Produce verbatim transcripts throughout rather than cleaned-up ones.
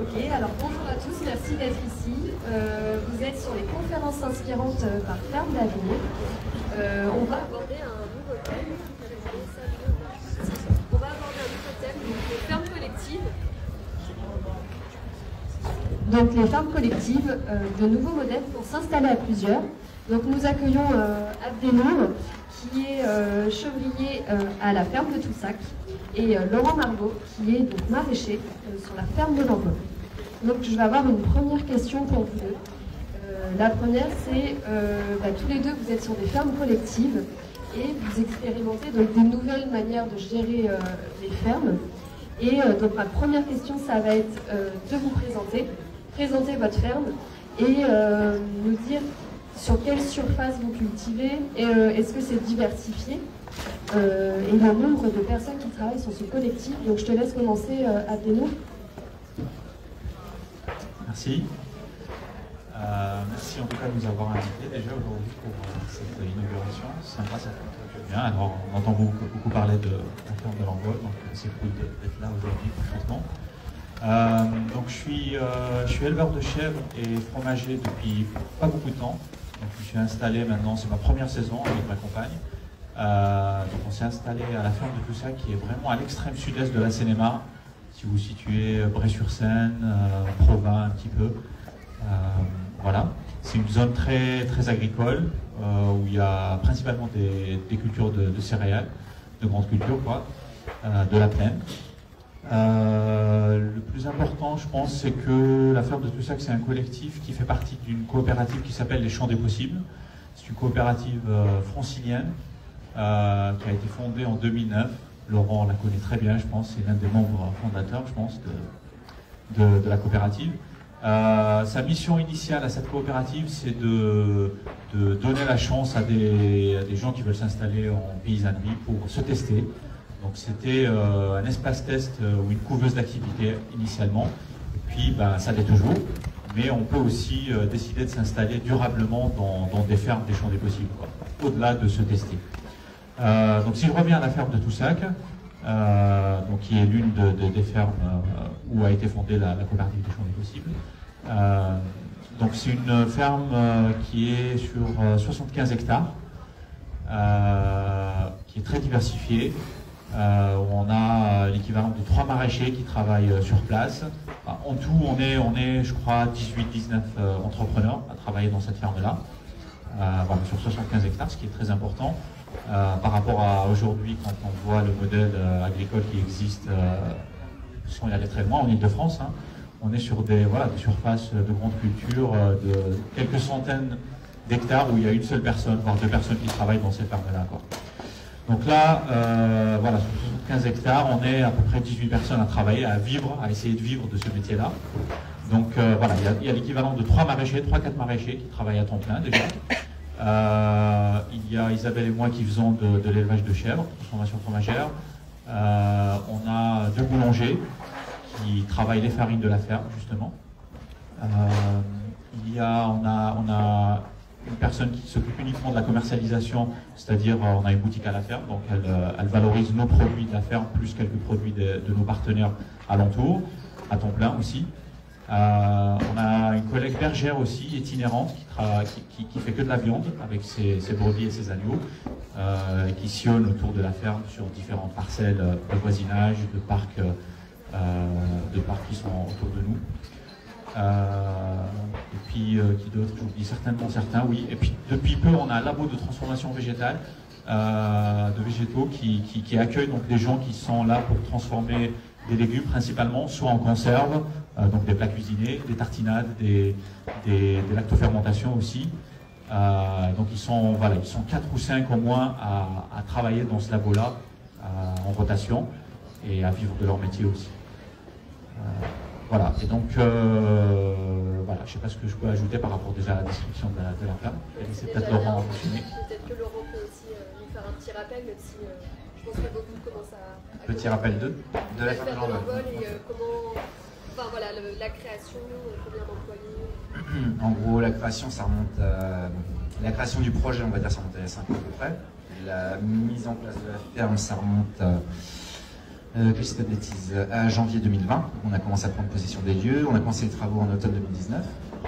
Ok, alors bonjour à tous, merci d'être ici. Euh, vous êtes sur les conférences inspirantes euh, par Ferme d'Avenir. Euh, on va aborder un nouveau thème. On va aborder un nouveau thème, donc les fermes collectives. Donc les fermes collectives, euh, de nouveaux modèles pour s'installer à plusieurs. Donc nous accueillons euh, Abdenour, qui est euh, chevrier euh, à la ferme de Toussac, et euh, Laurent Margot, qui est donc maraîcher euh, sur la ferme de l'Envol. Donc je vais avoir une première question pour vous deux. Euh, la première, c'est euh, bah, tous les deux, vous êtes sur des fermes collectives et vous expérimentez donc des nouvelles manières de gérer euh, les fermes. Et euh, donc ma première question, ça va être euh, de vous présenter, présenter votre ferme et euh, nous dire sur quelle surface vous cultivez et euh, est-ce que c'est diversifié euh, et le nombre de personnes qui travaillent sur ce collectif. Donc je te laisse commencer, euh, Abdenour. Merci. Euh, merci en tout cas de nous avoir invités déjà aujourd'hui pour euh, cette inauguration. C'est sympa, ça fait bien. Alors, on entend beaucoup, beaucoup parler de la ferme de l'Envol, donc c'est cool d'être là aujourd'hui concrètement. Euh, donc je suis, euh, je suis éleveur de chèvres et fromager depuis pas beaucoup de temps. Donc je suis installé maintenant, c'est ma première saison avec ma compagne. Euh, donc on s'est installé à la ferme de Toussac qui est vraiment à l'extrême sud-est de la Seine-et-Marne. Si vous situez Bray-sur-Seine, euh, Provins un petit peu. Euh, voilà. C'est une zone très, très agricole euh, où il y a principalement des, des cultures de, de céréales, de grandes cultures, quoi, euh, de la plaine. Euh, le plus important, je pense, c'est que la ferme de Toussac, c'est un collectif qui fait partie d'une coopérative qui s'appelle les Champs des Possibles. C'est une coopérative euh, francilienne euh, qui a été fondée en deux mille neuf. Laurent la connaît très bien, je pense, c'est l'un des membres fondateurs, je pense, de, de, de la coopérative. Euh, sa mission initiale à cette coopérative, c'est de, de donner la chance à des, à des gens qui veulent s'installer en paysannerie pour se tester. Donc c'était euh, un espace test euh, ou une couveuse d'activité initialement, et puis ben, ça l'est toujours, mais on peut aussi euh, décider de s'installer durablement dans, dans des fermes des champs des possibles, au-delà de se tester. Euh, donc si je reviens à la ferme de Toussac, euh, donc, qui est l'une de, de, des fermes euh, où a été fondée la, la coopérative des champs des possibles, euh, donc c'est une ferme euh, qui est sur euh, soixante-quinze hectares, euh, qui est très diversifiée. Euh, où on a l'équivalent de trois maraîchers qui travaillent euh, sur place. Enfin, en tout, on est, on est, je crois, dix-huit dix-neuf euh, entrepreneurs à travailler dans cette ferme-là, euh, voilà, sur soixante-quinze hectares, ce qui est très important euh, par rapport à aujourd'hui, quand on voit le modèle euh, agricole qui existe, euh, sans y aller très loin, en Ile-de-France. Hein, on est sur des, voilà, des surfaces de grande culture, euh, de quelques centaines d'hectares où il y a une seule personne, voire deux personnes qui travaillent dans ces fermes-là. Donc là, euh, voilà, sur soixante-quinze hectares, on est à peu près dix-huit personnes à travailler, à vivre, à essayer de vivre de ce métier-là. Donc euh, voilà, il y a, a l'équivalent de trois maraîchers, trois quatre maraîchers qui travaillent à temps plein déjà. Euh, il y a Isabelle et moi qui faisons de, de l'élevage de chèvres, transformation fromagère. Euh, on a deux boulangers qui travaillent les farines de la ferme, justement. Euh, il y a, on a, on a une personne qui s'occupe uniquement de la commercialisation, c'est-à-dire euh, on a une boutique à la ferme, donc elle, euh, elle valorise nos produits de la ferme plus quelques produits de, de nos partenaires alentours, à temps plein aussi. Euh, on a une collègue bergère aussi, itinérante, qui, qui, qui, qui fait que de la viande avec ses, ses brebis et ses agneaux, euh, qui sillonne autour de la ferme sur différentes parcelles de voisinage, de parcs, euh, de parcs qui sont autour de nous. Euh, et puis, euh, qui d'autre, j'oublie certainement certains, oui. Et puis, depuis peu, on a un labo de transformation végétale, euh, de végétaux, qui, qui, qui accueille donc les gens qui sont là pour transformer des légumes principalement, soit en conserve, euh, donc des plats cuisinés, des tartinades, des, des, des lactofermentations aussi. Euh, donc, ils sont, voilà, ils sont quatre ou cinq au moins à, à travailler dans ce labo-là, en rotation, et à vivre de leur métier aussi. Euh, Voilà, et donc, euh, voilà, je ne sais pas ce que je peux ajouter par rapport déjà à la description de la, de la ferme. C'est peut-être Laurent à mentionner. Peut-être que Laurent peut aussi euh, nous faire un petit rappel, même si euh, je pense que beaucoup commencent à... à petit rappel de, de la ferme de l'Envol. Et euh, comment... Enfin voilà, le, la création, euh, combien d'employés? En gros, la création, ça remonte à... La création du projet, on va dire, ça remonte à il y a cinq ans à peu près. La mise en place de la ferme, ça remonte à... Euh, que je dis pas de bêtises, à janvier deux mille vingt, on a commencé à prendre possession des lieux, on a commencé les travaux en automne deux mille dix-neuf.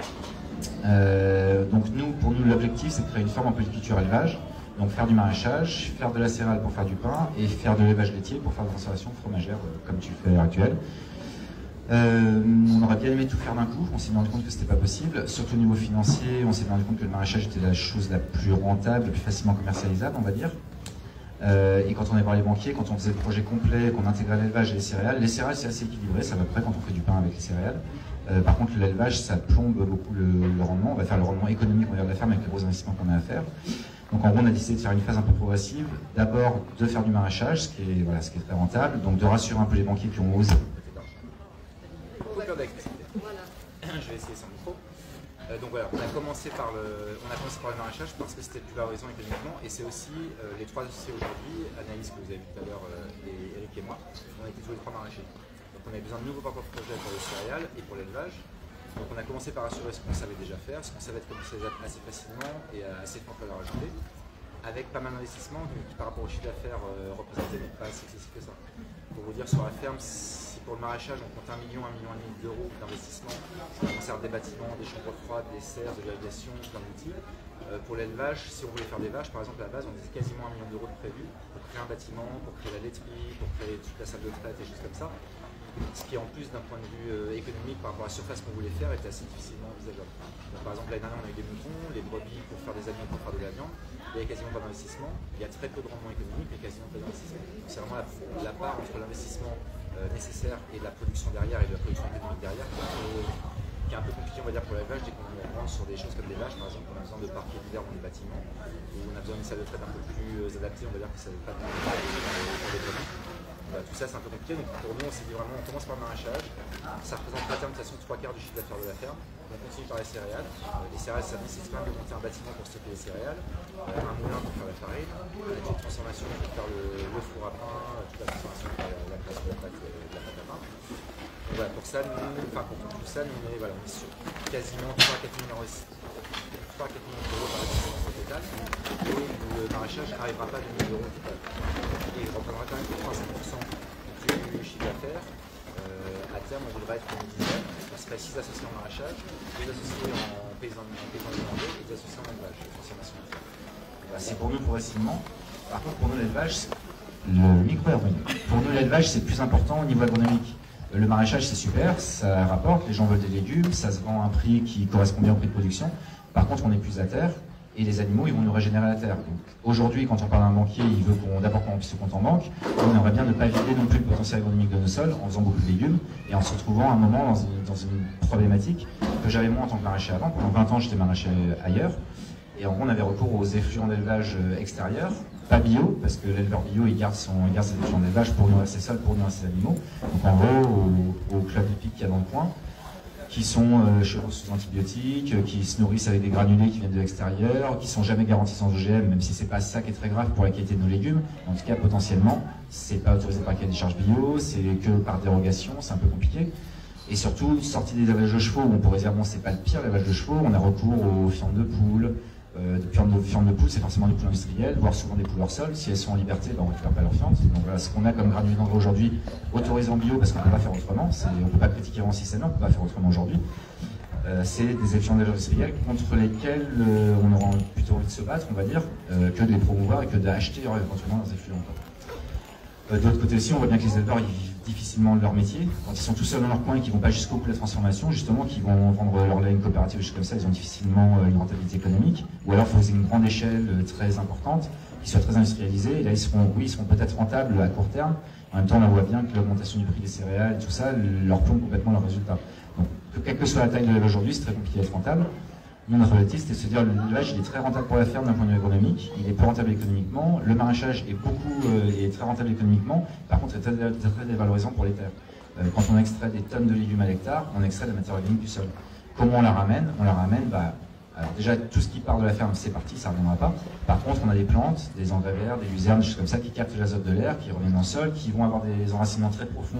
Euh, donc nous, pour nous, l'objectif, c'est de créer une ferme en polyculture élevage, donc faire du maraîchage, faire de la céréale pour faire du pain, et faire de l'élevage laitier pour faire de la transformation fromagère, euh, comme tu fais à l'heure actuelle. Euh, on aurait bien aimé tout faire d'un coup, on s'est rendu compte que c'était pas possible, surtout au niveau financier, on s'est rendu compte que le maraîchage était la chose la plus rentable, la plus facilement commercialisable, on va dire. Euh, et quand on est voir les banquiers, quand on faisait le projet complet, qu'on intégrait l'élevage et les céréales, les céréales c'est assez équilibré, ça va près quand on fait du pain avec les céréales. Euh, par contre l'élevage ça plombe beaucoup le, le rendement, on va faire le rendement économique on va dire, de la ferme avec les gros investissements qu'on a à faire. Donc en gros on a décidé de faire une phase un peu progressive, d'abord de faire du maraîchage, ce qui est, voilà, ce qui est très rentable, donc de rassurer un peu les banquiers qui ont osé. Voilà. Je vais essayer sans micro. Euh, donc voilà, on a commencé par le, on a commencé par le maraîchage parce que c'était le plus valorisant économiquement et c'est aussi euh, les trois associés aujourd'hui, Anaïs que vous avez vu tout à l'heure euh, et Eric et moi, on était tous les trois maraîchers. Donc on avait besoin de nouveaux porteurs de projets pour les céréales et pour l'élevage. Donc on a commencé par assurer ce qu'on savait déjà faire, ce qu'on savait commercialiser assez facilement et assez forte valeur ajoutée, avec pas mal d'investissements qui par rapport au chiffre d'affaires euh, représentait pas si excessif que ça. Pour vous dire, sur la ferme, si pour le maraîchage on compte un million, un million et demi d'euros d'investissement, ça concerne des bâtiments, des chambres froides, des serres, de l'irrigation, plein d'outils. Euh, pour l'élevage, si on voulait faire des vaches, par exemple, à la base, on disait quasiment un million d'euros de prévu pour créer un bâtiment, pour créer la laiterie, pour créer toute la salle de traite et choses comme ça. Ce qui, en plus, d'un point de vue euh, économique, par rapport à la surface qu'on voulait faire, était assez difficilement envisageable. Donc, par exemple, l'année dernière, on a eu des moutons, les brebis pour faire des aliments, pour faire de la viande. Il y a quasiment pas d'investissement. Il y a très peu de rendement économique, mais quasiment pas d'investissement. C'est vraiment la, la part entre l'investissement euh, nécessaire et la production derrière et de la production économique derrière qui est un peu, qui est un peu compliqué, on va dire, pour l'élevage dès qu'on rentre sur des choses comme des vaches, par exemple, on a besoin de parquets d'hiver dans les bâtiments, où on a besoin d'une salle de traite un peu plus adaptée, on va dire que ça ne veut pas de pour les brebis. Voilà, tout ça c'est un peu compliqué, donc pour nous on s'est dit vraiment on commence par le maraîchage, ça représente à terme de toute façon trois quarts du chiffre d'affaires de la ferme, on continue par les céréales, euh, les céréales ça nécessite quand même de monter un bâtiment pour stocker les céréales, euh, un moulin pour faire la farine, euh, une transformation pour faire le, le four à pain, euh, toute la transformation pour la, la création de la pâte, euh, de la pâte à pain. Donc voilà, pour ça, nous, enfin pour tout ça, nous on est, voilà, on est sur quasiment trois à quatre millions d'euros par investissement au total, et le maraîchage n'arrivera pas à deux millions d'euros au total. Et il reprendra quand même trente-cinq pour cent du chiffre d'affaires. Euh, à terme, on voudrait être une dizaine. On serait six associés en maraîchage, deux associés en paysan irlandais et deux associés en élevage, transformation. Bah, c'est pour nous progressivement. Par contre, pour nous, l'élevage, le micro est revenu. Pour nous, l'élevage, c'est plus important au niveau agronomique. Le maraîchage, c'est super, ça rapporte, les gens veulent des légumes, ça se vend à un prix qui correspond bien au prix de production. Par contre, on est plus à terre. Et les animaux, ils vont nous régénérer la terre. Aujourd'hui, quand on parle à un banquier, il veut qu'on d'abord qu'on remplisse le compte en banque. On aimerait bien ne pas vider non plus le potentiel agronomique de nos sols en faisant beaucoup de légumes et en se retrouvant à un moment dans une, dans une problématique que j'avais moi en tant que maraîcher avant. Pendant vingt ans, j'étais maraîcher ailleurs. Et en gros, on avait recours aux effluents d'élevage extérieurs, pas bio, parce que l'éleveur bio, il garde, son, il garde ses effluents d'élevage pour nourrir ses sols, pour nourrir ses animaux. Donc en gros, au, au club hippique qu'il y a dans le coin, qui sont euh, chevaux sous antibiotiques, euh, qui se nourrissent avec des granulés qui viennent de l'extérieur, qui sont jamais garantis sans O G M, même si c'est pas ça qui est très grave pour la qualité de nos légumes. En tout cas, potentiellement, c'est pas autorisé par le cahier des charges bio, c'est que par dérogation, c'est un peu compliqué. Et surtout, sortie des élevages de chevaux, où on pourrait dire bon, c'est pas le pire l'élevage de chevaux, on a recours aux fientes de poules. Euh, de viande de, viande de poule, c'est forcément des poules industrielles, voire souvent des poules hors sol. Si elles sont en liberté, ben on ne récupère pas leurs fientes. Donc voilà, ce qu'on a comme granulés d'engrais aujourd'hui, autorisé en bio, parce qu'on ne peut pas faire autrement, on ne peut pas critiquer avant si c'est non, on ne peut pas faire autrement aujourd'hui. Euh, c'est des effluents industriels contre lesquels euh, on aura plutôt envie de se battre, on va dire, euh, que de les promouvoir et que d'acheter éventuellement leurs effluents. Euh, D'autre côté aussi, on voit bien que les éleveurs ils vivent difficilement de leur métier. Quand ils sont tout seuls dans leur coin et qu'ils ne vont pas jusqu'au bout de la transformation, justement, qu'ils vont vendre leur lait à une coopérative, des choses comme ça, ils ont difficilement euh, une rentabilité économique. Ou alors, il faut une grande échelle euh, très importante, qui soit très industrialisée. Et là, ils seront, oui, ils seront peut-être rentables à court terme. En même temps, on voit bien que l'augmentation du prix des céréales et tout ça leur plombe complètement leurs résultats. Donc, que, quelle que soit la taille de l'élevage aujourd'hui, c'est très compliqué d'être rentable. Nous, notre objectif, c'était de se dire que l'élevage, il est très rentable pour la ferme d'un point de vue économique, il est peu rentable économiquement, le maraîchage est beaucoup euh, est très rentable économiquement, par contre, c'est très, très, très dévalorisant pour les terres. Euh, quand on extrait des tonnes de légumes à l'hectare, on extrait de la matière organique du sol. Comment on la ramène? On la ramène, bah, alors déjà, tout ce qui part de la ferme, c'est parti, ça ne reviendra pas. Par contre, on a des plantes, des engrais verts, des luzernes, des choses comme ça, qui captent l'azote de l'air, qui reviennent dans le sol, qui vont avoir des enracinements très profonds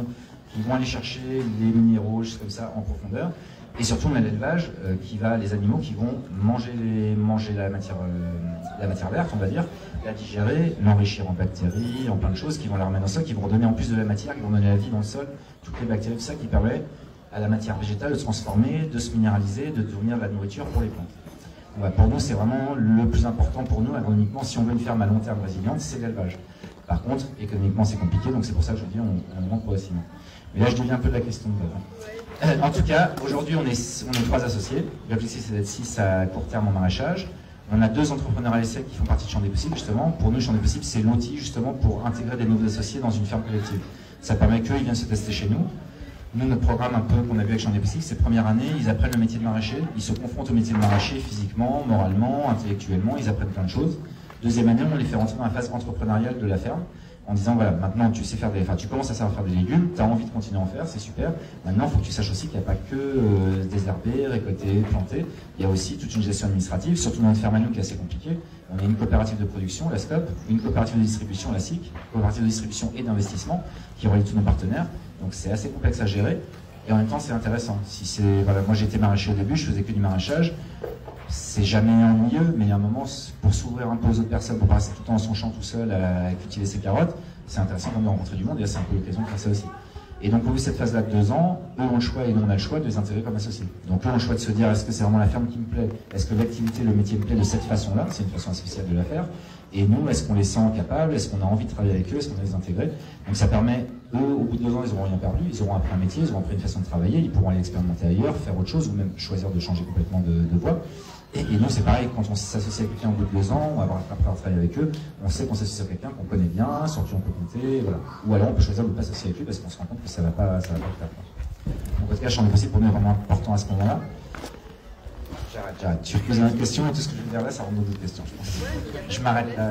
qui vont aller chercher les minéraux, juste comme ça, en profondeur. Et surtout, on a l'élevage euh, qui va, les animaux qui vont manger, les, manger la, matière, euh, la matière verte, on va dire, la digérer, l'enrichir en bactéries, en plein de choses qui vont la remettre dans le sol, qui vont redonner en plus de la matière, qui vont donner la vie dans le sol, toutes les bactéries, tout ça qui permet à la matière végétale de se transformer, de se minéraliser, de devenir de la nourriture pour les plantes. Ouais, pour nous, c'est vraiment le plus important pour nous, agronomiquement, si on veut une ferme à long terme résiliente, c'est l'élevage. Par contre, économiquement, c'est compliqué, donc c'est pour ça que je dis on, on monte progressivement. Mais là, je deviens un peu de la question de base. Euh, en tout cas, aujourd'hui, on est, on est trois associés. L'objectif, c'est d'être six à court terme en maraîchage. On a deux entrepreneurs à l'essai qui font partie de Champ des Possibles, justement. Pour nous, Champ des Possibles, c'est l'outil, justement, pour intégrer des nouveaux associés dans une ferme collective. Ça permet qu'eux, ils viennent se tester chez nous. Nous, notre programme un peu qu'on a vu avec Champ des Possibles, c'est première année, ils apprennent le métier de maraîcher, ils se confrontent au métier de maraîcher physiquement, moralement, intellectuellement, ils apprennent plein de choses. Deuxième année, on les fait rentrer dans la phase entrepreneuriale de la ferme, en disant voilà, maintenant tu sais faire des, enfin tu commences à savoir faire des légumes, tu as envie de continuer à en faire, c'est super. Maintenant, il faut que tu saches aussi qu'il n'y a pas que euh, désherber, récolter, planter. Il y a aussi toute une gestion administrative, surtout dans une ferme à nous qui est assez compliquée. On a une coopérative de production, la SCOP, une coopérative de distribution, la S I C, une coopérative de distribution et d'investissement qui relie tous nos partenaires. Donc c'est assez complexe à gérer. Et en même temps, c'est intéressant. Si c'est, voilà, moi j'étais maraîcher au début, je faisais que du maraîchage. C'est jamais ennuyeux, mais il y a un moment, pour s'ouvrir un peu aux autres personnes, pour pas rester tout le temps dans son champ tout seul à cultiver ses carottes, c'est intéressant quand même de rencontrer du monde, et là c'est un peu l'occasion de faire ça aussi. Et donc, au bout de cette phase-là de deux ans, eux ont le choix et nous on a le choix de les intégrer comme associés. Donc, eux ont le choix de se dire, est-ce que c'est vraiment la ferme qui me plaît? Est-ce que l'activité, le métier me plaît de cette façon-là? C'est une façon spéciale de la faire. Et nous, est-ce qu'on les sent capables? Est-ce qu'on a envie de travailler avec eux? Est-ce qu'on va les intégrer? Donc, ça permet, eux, au bout de deux ans, ils n'auront rien perdu. Ils auront appris un métier, ils auront appris une façon de travailler, ils pourront aller expérimenter ailleurs, faire autre chose, ou même choisir de changer complètement de, de voie. Et, et nous, c'est pareil, quand on s'associe avec quelqu'un au bout de deux ans, on va avoir après avoir travaillé avec eux, on sait qu'on s'associe avec quelqu'un qu'on connaît bien, sur qui on peut compter, voilà. Ou alors on peut choisir de ne pas s'associer avec lui parce qu'on se rend compte que ça ne va pas, ça va pas le faire. Donc, en tout cas, Champ des Possibles pour nous est vraiment important à ce moment-là. J'arrête, j'arrête. Tu poses une autre question et tout ce que je vais dire là, ça rend d'autres questions, je pense. Je m'arrête là.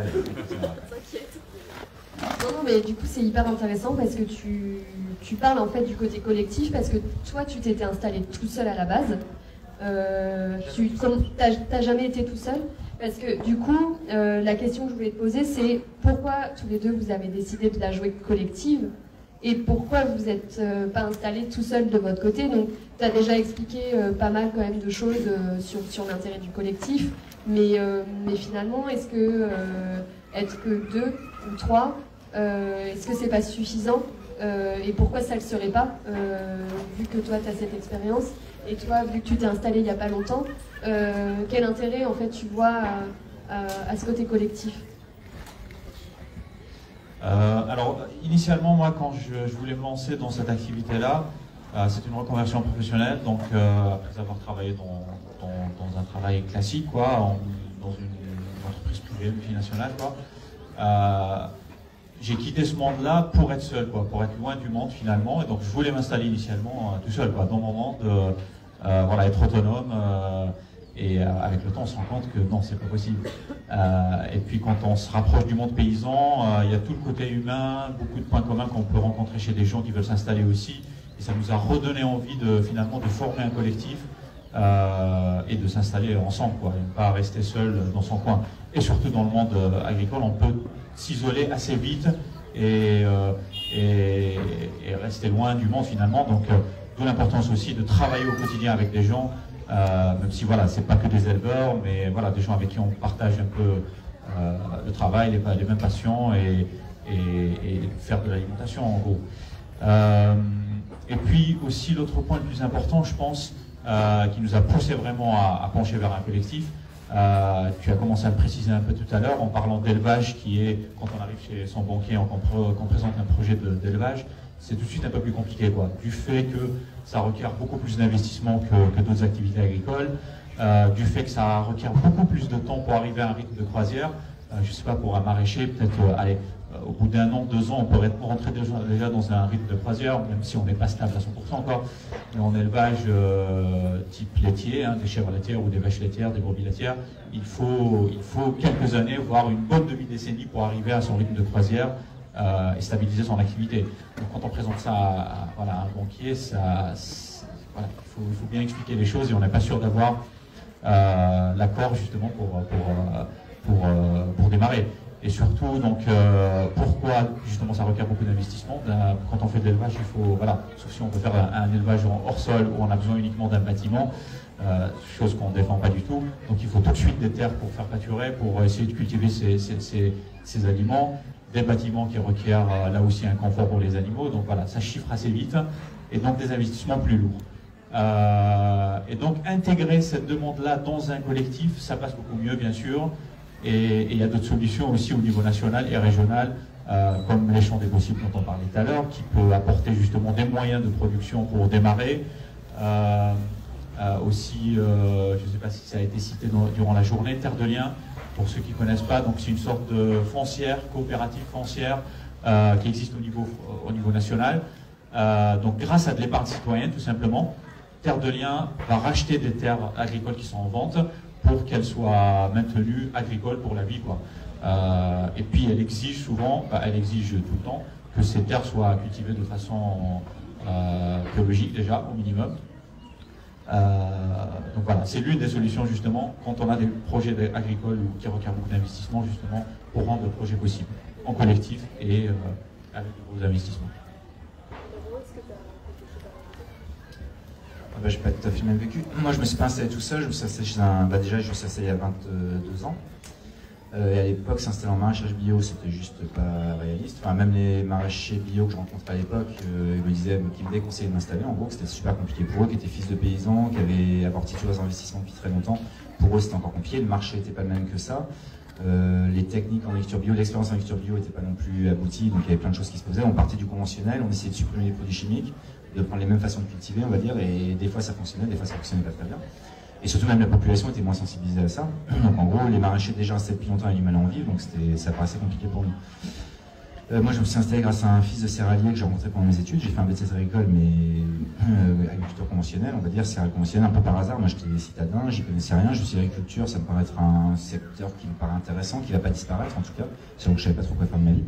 Non, non, mais du coup, c'est hyper intéressant parce que tu, tu parles en fait du côté collectif parce que toi, tu t'étais installé tout seul à la base. Euh, tu n'as jamais été tout seul parce que du coup euh, la question que je voulais te poser c'est pourquoi tous les deux vous avez décidé de la jouer collective et pourquoi vous n'êtes euh, pas installés tout seul de votre côté. Donc tu as déjà expliqué euh, pas mal quand même de choses euh, sur, sur l'intérêt du collectif, mais, euh, mais finalement est-ce que euh, être que deux ou trois euh, est-ce que c'est pas suffisant euh, et pourquoi ça ne le serait pas euh, vu que toi tu as cette expérience? Et toi, vu que tu t'es installé il n'y a pas longtemps, euh, quel intérêt en fait tu vois à, à, à ce côté collectif? euh, Alors, initialement, moi, quand je, je voulais me lancer dans cette activité-là, euh, c'est une reconversion professionnelle. Donc, euh, après avoir travaillé dans, dans, dans un travail classique, quoi, en, dans une, une entreprise privée multinationale, quoi, euh, j'ai quitté ce monde-là pour être seul, quoi, pour être loin du monde finalement. Et donc, je voulais m'installer initialement euh, tout seul, quoi, dans mon monde. Euh, Euh, voilà, être autonome euh, et euh, avec le temps on se rend compte que non, c'est pas possible. Euh, et puis quand on se rapproche du monde paysan, euh, il y a tout le côté humain, beaucoup de points communs qu'on peut rencontrer chez des gens qui veulent s'installer aussi, et ça nous a redonné envie de finalement de former un collectif euh, et de s'installer ensemble, quoi, et ne pas rester seul dans son coin. Et surtout dans le monde euh, agricole, on peut s'isoler assez vite et, euh, et, et rester loin du monde finalement. Donc euh, d'où l'importance aussi de travailler au quotidien avec des gens, euh, même si voilà, c'est pas que des éleveurs, mais voilà, des gens avec qui on partage un peu euh, le travail, les, les mêmes passions et, et, et faire de l'alimentation en gros. Euh, et puis aussi l'autre point le plus important, je pense, euh, qui nous a poussé vraiment à, à pencher vers un collectif, euh, tu as commencé à le préciser un peu tout à l'heure en parlant d'élevage, qui est, quand on arrive chez son banquier, qu'on qu'on présente un projet d'élevage, c'est tout de suite un peu plus compliqué, quoi, du fait que ça requiert beaucoup plus d'investissement que, que d'autres activités agricoles, euh, du fait que ça requiert beaucoup plus de temps pour arriver à un rythme de croisière. Euh, je ne sais pas, pour un maraîcher, peut-être, euh, allez, euh, au bout d'un an, deux ans, on pourrait rentrer déjà, déjà dans un rythme de croisière, même si on n'est pas stable à cent pour cent encore. Mais en élevage euh, type laitier, hein, des chèvres laitières ou des vaches laitières, des brebis laitières, il faut, il faut quelques années, voire une bonne demi-décennie pour arriver à son rythme de croisière. Euh, et stabiliser son activité. Donc quand on présente ça à, à, voilà, à un banquier, ça, voilà, il, faut, il faut bien expliquer les choses et on n'est pas sûr d'avoir euh, l'accord justement pour, pour, pour, pour, pour démarrer. Et surtout, donc, euh, pourquoi justement ça requiert beaucoup d'investissement? Ben, quand on fait de l'élevage, il faut, voilà, sauf si on peut faire un, un élevage hors sol où on a besoin uniquement d'un bâtiment, euh, chose qu'on ne défend pas du tout. Donc il faut tout de suite des terres pour faire pâturer, pour essayer de cultiver ces, ces, ces, ces aliments, des bâtiments qui requièrent euh, là aussi un confort pour les animaux. Donc voilà, ça chiffre assez vite et donc des investissements plus lourds. Euh, et donc intégrer cette demande-là dans un collectif, ça passe beaucoup mieux bien sûr. Et il y a d'autres solutions aussi au niveau national et régional, euh, comme les champs des possibles dont on parlait tout à l'heure, qui peut apporter justement des moyens de production pour démarrer. Euh, euh, aussi, euh, je ne sais pas si ça a été cité dans, durant la journée, Terre de Liens, pour ceux qui ne connaissent pas, donc c'est une sorte de foncière, coopérative foncière, euh, qui existe au niveau, au niveau national. Euh, donc grâce à de l'épargne citoyenne tout simplement, Terre de Liens va racheter des terres agricoles qui sont en vente, pour qu'elle soit maintenue agricole pour la vie, quoi. Euh, et puis elle exige souvent, bah, elle exige tout le temps que ces terres soient cultivées de façon euh, biologique déjà au minimum. Euh, donc voilà, c'est l'une des solutions justement quand on a des projets agricoles qui requièrent beaucoup d'investissement justement pour rendre le projet possible en collectif et euh, avec de gros investissements. Bah, je n'ai pas tout à fait le même vécu. Moi, je me suis pas installé tout seul. Je me suis installé chez un. Bah, déjà, je me suis installé il y a vingt-deux ans. Euh, et à l'époque, s'installer en maraîchage bio, c'était juste pas réaliste. Enfin, même les maraîchers bio que je rencontrais à l'époque, euh, ils me disaient, qu'ils me déconseillaient de m'installer. En gros, que c'était super compliqué pour eux, qui étaient fils de paysans, qui avaient apporté tous leurs investissements depuis très longtemps. Pour eux, c'était encore compliqué. Le marché n'était pas le même que ça. Euh, les techniques en agriculture bio, l'expérience en agriculture bio n'était pas non plus aboutie. Donc, il y avait plein de choses qui se posaient. On partait du conventionnel, on essayait de supprimer les produits chimiques, de prendre les mêmes façons de cultiver, on va dire, et des fois ça fonctionnait, des fois ça fonctionnait pas très bien. Et surtout même la population était moins sensibilisée à ça. Donc en gros, les maraîchers déjà installés depuis longtemps avaient du mal à en vivre, donc ça paraissait compliqué pour nous. Euh, moi je me suis installé grâce à un fils de céréalier que j'ai rencontré pendant mes études. J'ai fait un B T S agricole, mais euh, agriculture conventionnelle, on va dire, céréales conventionnelles, un peu par hasard. Moi j'étais citadin, j'y connaissais rien, je me suis dit l'agriculture, ça me paraît être un secteur qui me paraît intéressant, qui ne va pas disparaître en tout cas, c'est donc je ne savais pas trop quoi faire de ma vie.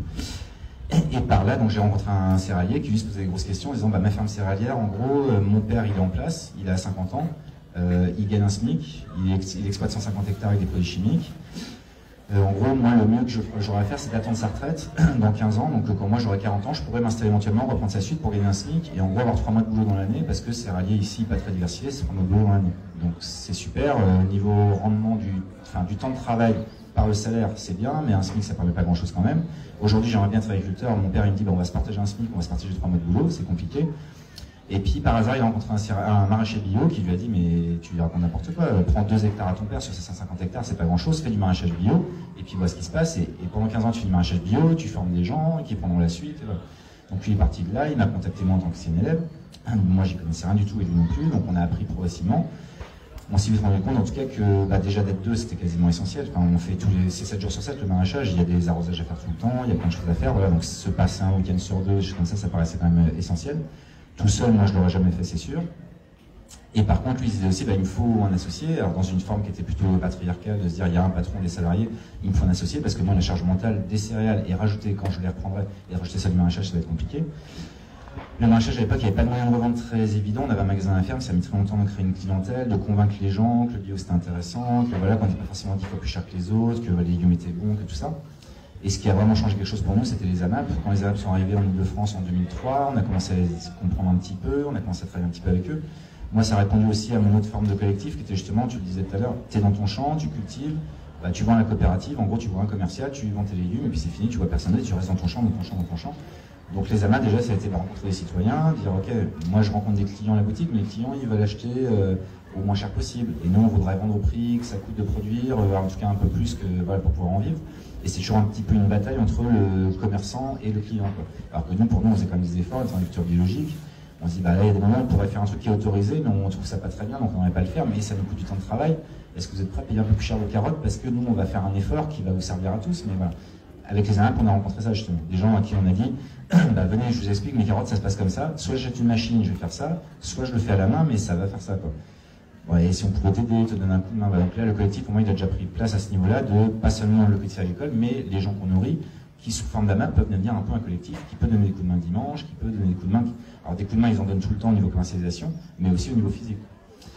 Et par là, donc j'ai rencontré un céréalier qui lui se posait des grosses questions en disant bah, ma ferme céréalière, en gros, euh, mon père il est en place, il a cinquante ans, euh, il gagne un SMIC, il, ex il exploite cent cinquante hectares avec des produits chimiques. Euh, en gros, moi le mieux que j'aurais à faire c'est d'attendre sa retraite dans quinze ans, donc euh, quand moi j'aurai quarante ans, je pourrais m'installer éventuellement, reprendre sa suite pour gagner un SMIC et en gros avoir trois mois de boulot dans l'année parce que céréalier ici pas très diversifié, c'est trois mois de boulot dans l'année. Donc c'est super, euh, niveau rendement du, enfin, du temps de travail. Par le salaire, c'est bien, mais un SMIC, ça ne permet pas grand-chose quand même. Aujourd'hui, j'aimerais bien être agriculteur. Mon père, il me dit, bah, on va se partager un SMIC, on va se partager trois mois de boulot, c'est compliqué. Et puis, par hasard, il a rencontré un, un maraîcher bio qui lui a dit, mais tu lui racontes n'importe quoi, prends deux hectares à ton père sur ces cent cinquante hectares, c'est pas grand-chose, fais du maraîchage bio, et puis vois ce qui se passe. Et, et pendant quinze ans, tu fais du maraîchage bio, tu formes des gens qui prendront la suite. Voilà. Donc, lui est parti de là, il m'a contacté moi en tant qu'ancien élève. Moi, j'y connaissais rien du tout et lui non plus, donc on a appris progressivement. On s'est vite rendu compte en tout cas que bah, déjà d'être deux c'était quasiment essentiel. Enfin, on fait tous les sept jours sur sept le maraîchage, il y a des arrosages à faire tout le temps, il y a plein de choses à faire. Voilà, donc se passer un week-end sur deux, comme ça, ça paraissait quand même essentiel. Tout seul, moi je l'aurais jamais fait, c'est sûr. Et par contre, lui il disait aussi, bah, il me faut un associé, alors dans une forme qui était plutôt patriarcale, de se dire il y a un patron, des salariés, il me faut un associé parce que moi la charge mentale des céréales et rajouter quand je les reprendrai et rajouter ça du maraîchage, ça va être compliqué. Le maraîchage à l'époque, il n'y avait pas de moyen de revendre très évident. On avait un magasin à la ferme, ça a mis très longtemps de créer une clientèle, de convaincre les gens que le bio c'était intéressant, que voilà, qu'on n'était pas forcément dix fois plus cher que les autres, que les légumes étaient bons, que tout ça. Et ce qui a vraiment changé quelque chose pour nous, c'était les AMAP. Quand les AMAP sont arrivés en Ile-de-France en deux mille trois, on a commencé à les comprendre un petit peu, on a commencé à travailler un petit peu avec eux. Moi, ça a répondu aussi à mon autre forme de collectif qui était justement, tu le disais tout à l'heure, tu es dans ton champ, tu cultives, bah, tu vends à la coopérative, en gros tu vois un commercial, tu vends tes légumes et puis c'est fini, tu vois personne d'autre, tu restes dans ton champ, dans ton champ, dans ton champ. Donc les AMAP déjà ça a été de rencontrer des citoyens, dire ok, moi je rencontre des clients à la boutique, mais les clients ils veulent acheter euh, au moins cher possible. Et nous on voudrait vendre au prix que ça coûte de produire, euh, en tout cas un peu plus que voilà, pour pouvoir en vivre. Et c'est toujours un petit peu une bataille entre le commerçant et le client, quoi. Alors que nous, pour nous, on faisait quand même des efforts, en agriculture biologique. On se dit, bah là, il y a des moments où on pourrait faire un truc qui est autorisé, mais on trouve ça pas très bien, donc on n'aurait pas le faire, mais ça nous coûte du temps de travail. Est-ce que vous êtes prêts à payer un peu plus cher vos carottes? Parce que nous, on va faire un effort qui va vous servir à tous, mais voilà. Avec les AMAP, on a rencontré ça justement. Des gens à qui on a dit, bah, venez, je vous explique, mes carottes, ça se passe comme ça. Soit j'achète une machine, je vais faire ça, soit je le fais à la main, mais ça va faire ça, quoi. Ouais, et si on pouvait t'aider, te donner un coup de main, bah, donc là, le collectif, pour moi, il a déjà pris place à ce niveau-là, de pas seulement le collectif agricole, mais les gens qu'on nourrit, qui sous forme d'AMAP peuvent devenir un peu un collectif, qui peut donner des coups de main dimanche, qui peut donner des coups de main. Alors des coups de main, ils en donnent tout le temps au niveau commercialisation, mais aussi au niveau physique.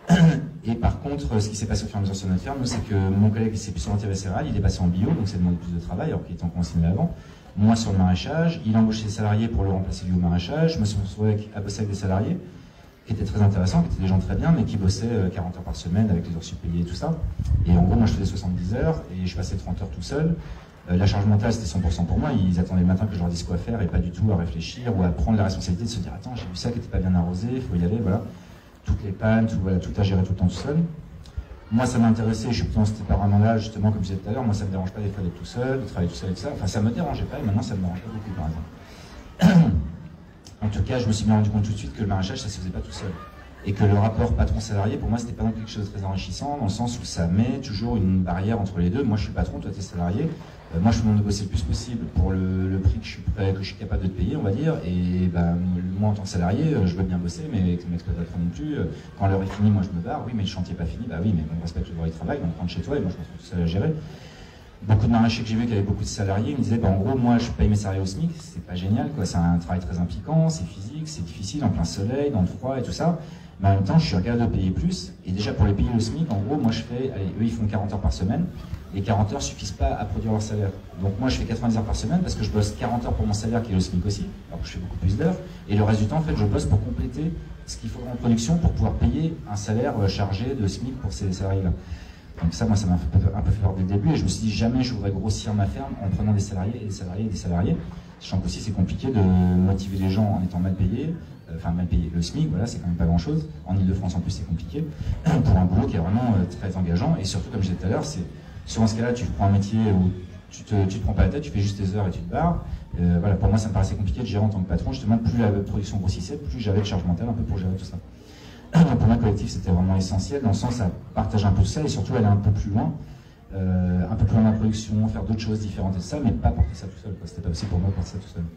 Et par contre, ce qui s'est passé au fur et à mesure sur notre ferme, c'est que mon collègue s'est plus orienté vers céréales, il est passé en bio, donc ça demande plus de travail, alors qu'il était en consigné avant. Moi sur le maraîchage, il a embauché des salariés pour le remplacer lui au maraîchage. Je me suis retrouvé à bosser avec des salariés qui étaient très intéressants, qui étaient des gens très bien, mais qui bossaient quarante heures par semaine avec les heures suppléées et tout ça. Et en gros, moi je faisais soixante-dix heures et je passais trente heures tout seul. Euh, la charge mentale c'était cent pour cent pour moi, ils attendaient le matin que je leur dise quoi faire et pas du tout à réfléchir ou à prendre la responsabilité de se dire attends, j'ai vu ça qui n'était pas bien arrosé, il faut y aller, voilà. Toutes les pannes, tout, voilà, tout à gérer tout le temps tout seul. Moi, ça m'intéressait, je suis plutôt dans ce tempérament-là, justement, comme je disais tout à l'heure, moi, ça me dérange pas des fois d'être tout seul, de travailler tout seul et tout ça. Enfin, ça me dérangeait pas, et maintenant, ça me dérange pas beaucoup, par exemple. En tout cas, je me suis bien rendu compte tout de suite que le maraîchage, ça se faisait pas tout seul. Et que le rapport patron-salarié, pour moi, c'était pas non plus quelque chose de très enrichissant, dans le sens où ça met toujours une barrière entre les deux. Moi, je suis patron, toi, tu es salarié. Euh, moi, je me demande de bosser le plus possible pour le, le prix que je suis prêt, que je suis capable de te payer, on va dire. Et ben, moi, en tant que salarié, je veux bien bosser, mais que m'exploite pas non plus. Quand l'heure est finie, moi, je me barre. Oui, mais le chantier n'est pas fini. Bah oui, mais on respecte le droit du travail, donc rentre chez toi et moi, je me retrouve tout seul à gérer. Beaucoup de maraîchers que j'ai vu qui avaient beaucoup de salariés, ils me disaient, bah, en gros, moi, je paye mes salariés au SMIC, c'est pas génial, quoi. C'est un travail très impliquant, c'est physique, c'est difficile, en plein soleil, dans le froid et tout ça. Mais en même temps, je suis capable de payer plus. Et déjà, pour les payer le SMIC, en gros, moi, je fais, allez, eux, ils font quarante heures par semaine. Les quarante heures suffisent pas à produire leur salaire. Donc moi, je fais quatre-vingt-dix heures par semaine parce que je bosse quarante heures pour mon salaire qui est le SMIC aussi, alors que je fais beaucoup plus d'heures. Et le reste du temps, en fait, je bosse pour compléter ce qu'il faut en production pour pouvoir payer un salaire chargé de SMIC pour ces salariés-là. Donc ça, moi, ça m'a un peu fait peur dès le début. Et je me suis dit, jamais je voudrais grossir ma ferme en prenant des salariés et des salariés et des salariés. Sachant qu'aussi, c'est compliqué de motiver les gens en étant mal payés. Enfin, mal payé. Le SMIC, voilà, c'est quand même pas grand-chose. En Ile-de-France, en plus, c'est compliqué. Pour un boulot qui est vraiment euh, très engageant. Et surtout, comme je disais tout à l'heure, c'est sur ce cas-là, tu prends un métier où tu te, tu te prends pas la tête, tu fais juste tes heures et tu te barres. Euh, voilà, pour moi, ça me paraissait compliqué de gérer en tant que patron. Justement, plus la production grossissait, plus j'avais de charge mentale un peu pour gérer tout ça. Donc, pour moi, le collectif, c'était vraiment essentiel, dans le sens à partager un peu tout ça et surtout aller un peu plus loin. Euh, un peu plus loin dans la production, faire d'autres choses différentes et tout ça, mais pas porter ça tout seul. C'était pas possible pour moi de porter ça tout seul.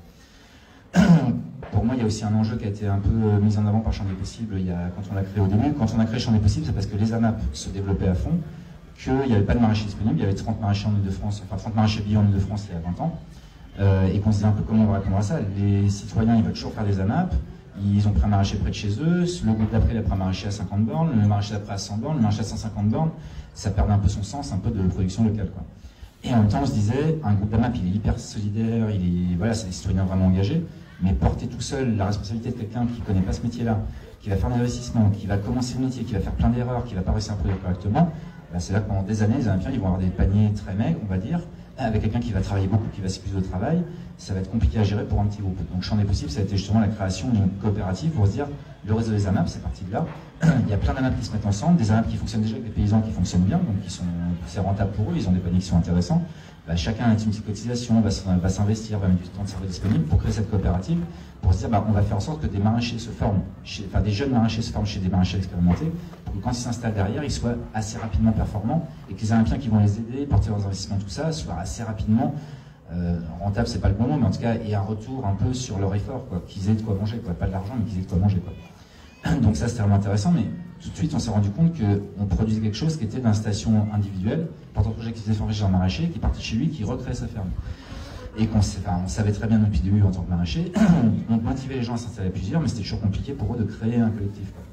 Pour moi, il y a aussi un enjeu qui a été un peu mis en avant par Champ des Possibles il y a, quand on l'a créé au début. Quand on a créé Champ des Possibles, c'est parce que les AMAP se développaient à fond, qu'il n'y avait pas de maraîchers disponibles, il y avait trente maraîchers en Ile-de-France, enfin trente maraîchers bio en Ile-de-France il y a vingt ans, euh, et qu'on se disait un peu comment on va répondre à ça. Les citoyens, ils veulent toujours faire des AMAP, ils ont pris un maraîcher près de chez eux, le groupe d'après, il a pris un maraîcher à cinquante bornes, le maraîcher d'après à cent bornes, le maraîcher à cent cinquante bornes, ça perdait un peu son sens, un peu de production locale, quoi. Et en même temps, on se disait, un groupe d'AMAP, il est hyper solidaire, il est, voilà, c'est des citoyens vraiment engagés. Mais porter tout seul la responsabilité de quelqu'un qui ne connaît pas ce métier-là, qui va faire l'investissement, qui va commencer le métier, qui va faire plein d'erreurs, qui ne va pas réussir à produire correctement, bah c'est là que pendant des années, les Olympiens, ils vont avoir des paniers très maigres, on va dire, avec quelqu'un qui va travailler beaucoup, qui va s'épuiser au travail, ça va être compliqué à gérer pour un petit groupe. Donc Champ des Possibles, ça a été justement la création d'une coopérative pour se dire, le réseau des AMAP, c'est parti de là. Il y a plein d'AMAP qui se mettent ensemble, des AMAP qui fonctionnent déjà avec des paysans qui fonctionnent bien, donc qui sont, c'est rentable pour eux, ils ont des paniers qui sont intéressants. Bah, chacun a une petite cotisation, va, va s'investir, va mettre du temps de cerveau disponible pour créer cette coopérative, pour se dire bah, on va faire en sorte que des maraîchers se forment, chez, enfin des jeunes maraîchers se forment chez des maraîchers expérimentés, pour que quand ils s'installent derrière, ils soient assez rapidement performants et que les Olympiens qui vont les aider, porter leurs investissements, tout ça, soient assez rapidement euh, rentables, c'est pas le bon mot, mais en tout cas, et un retour un peu sur leur effort, quoi, qu'ils aient de quoi manger, quoi, pas de l'argent, mais qu'ils aient de quoi manger, quoi. Donc ça, c'était vraiment intéressant, mais tout de suite, on s'est rendu compte qu'on produisait quelque chose qui était d'installation individuelle, porteur de projet qui s'était formé chez un maraîcher, qui partait chez lui, qui recréait sa ferme. Et qu'on enfin, on savait très bien depuis le début en tant que maraîcher, on motivait les gens à s'installer à plusieurs, mais c'était toujours compliqué pour eux de créer un collectif, quoi.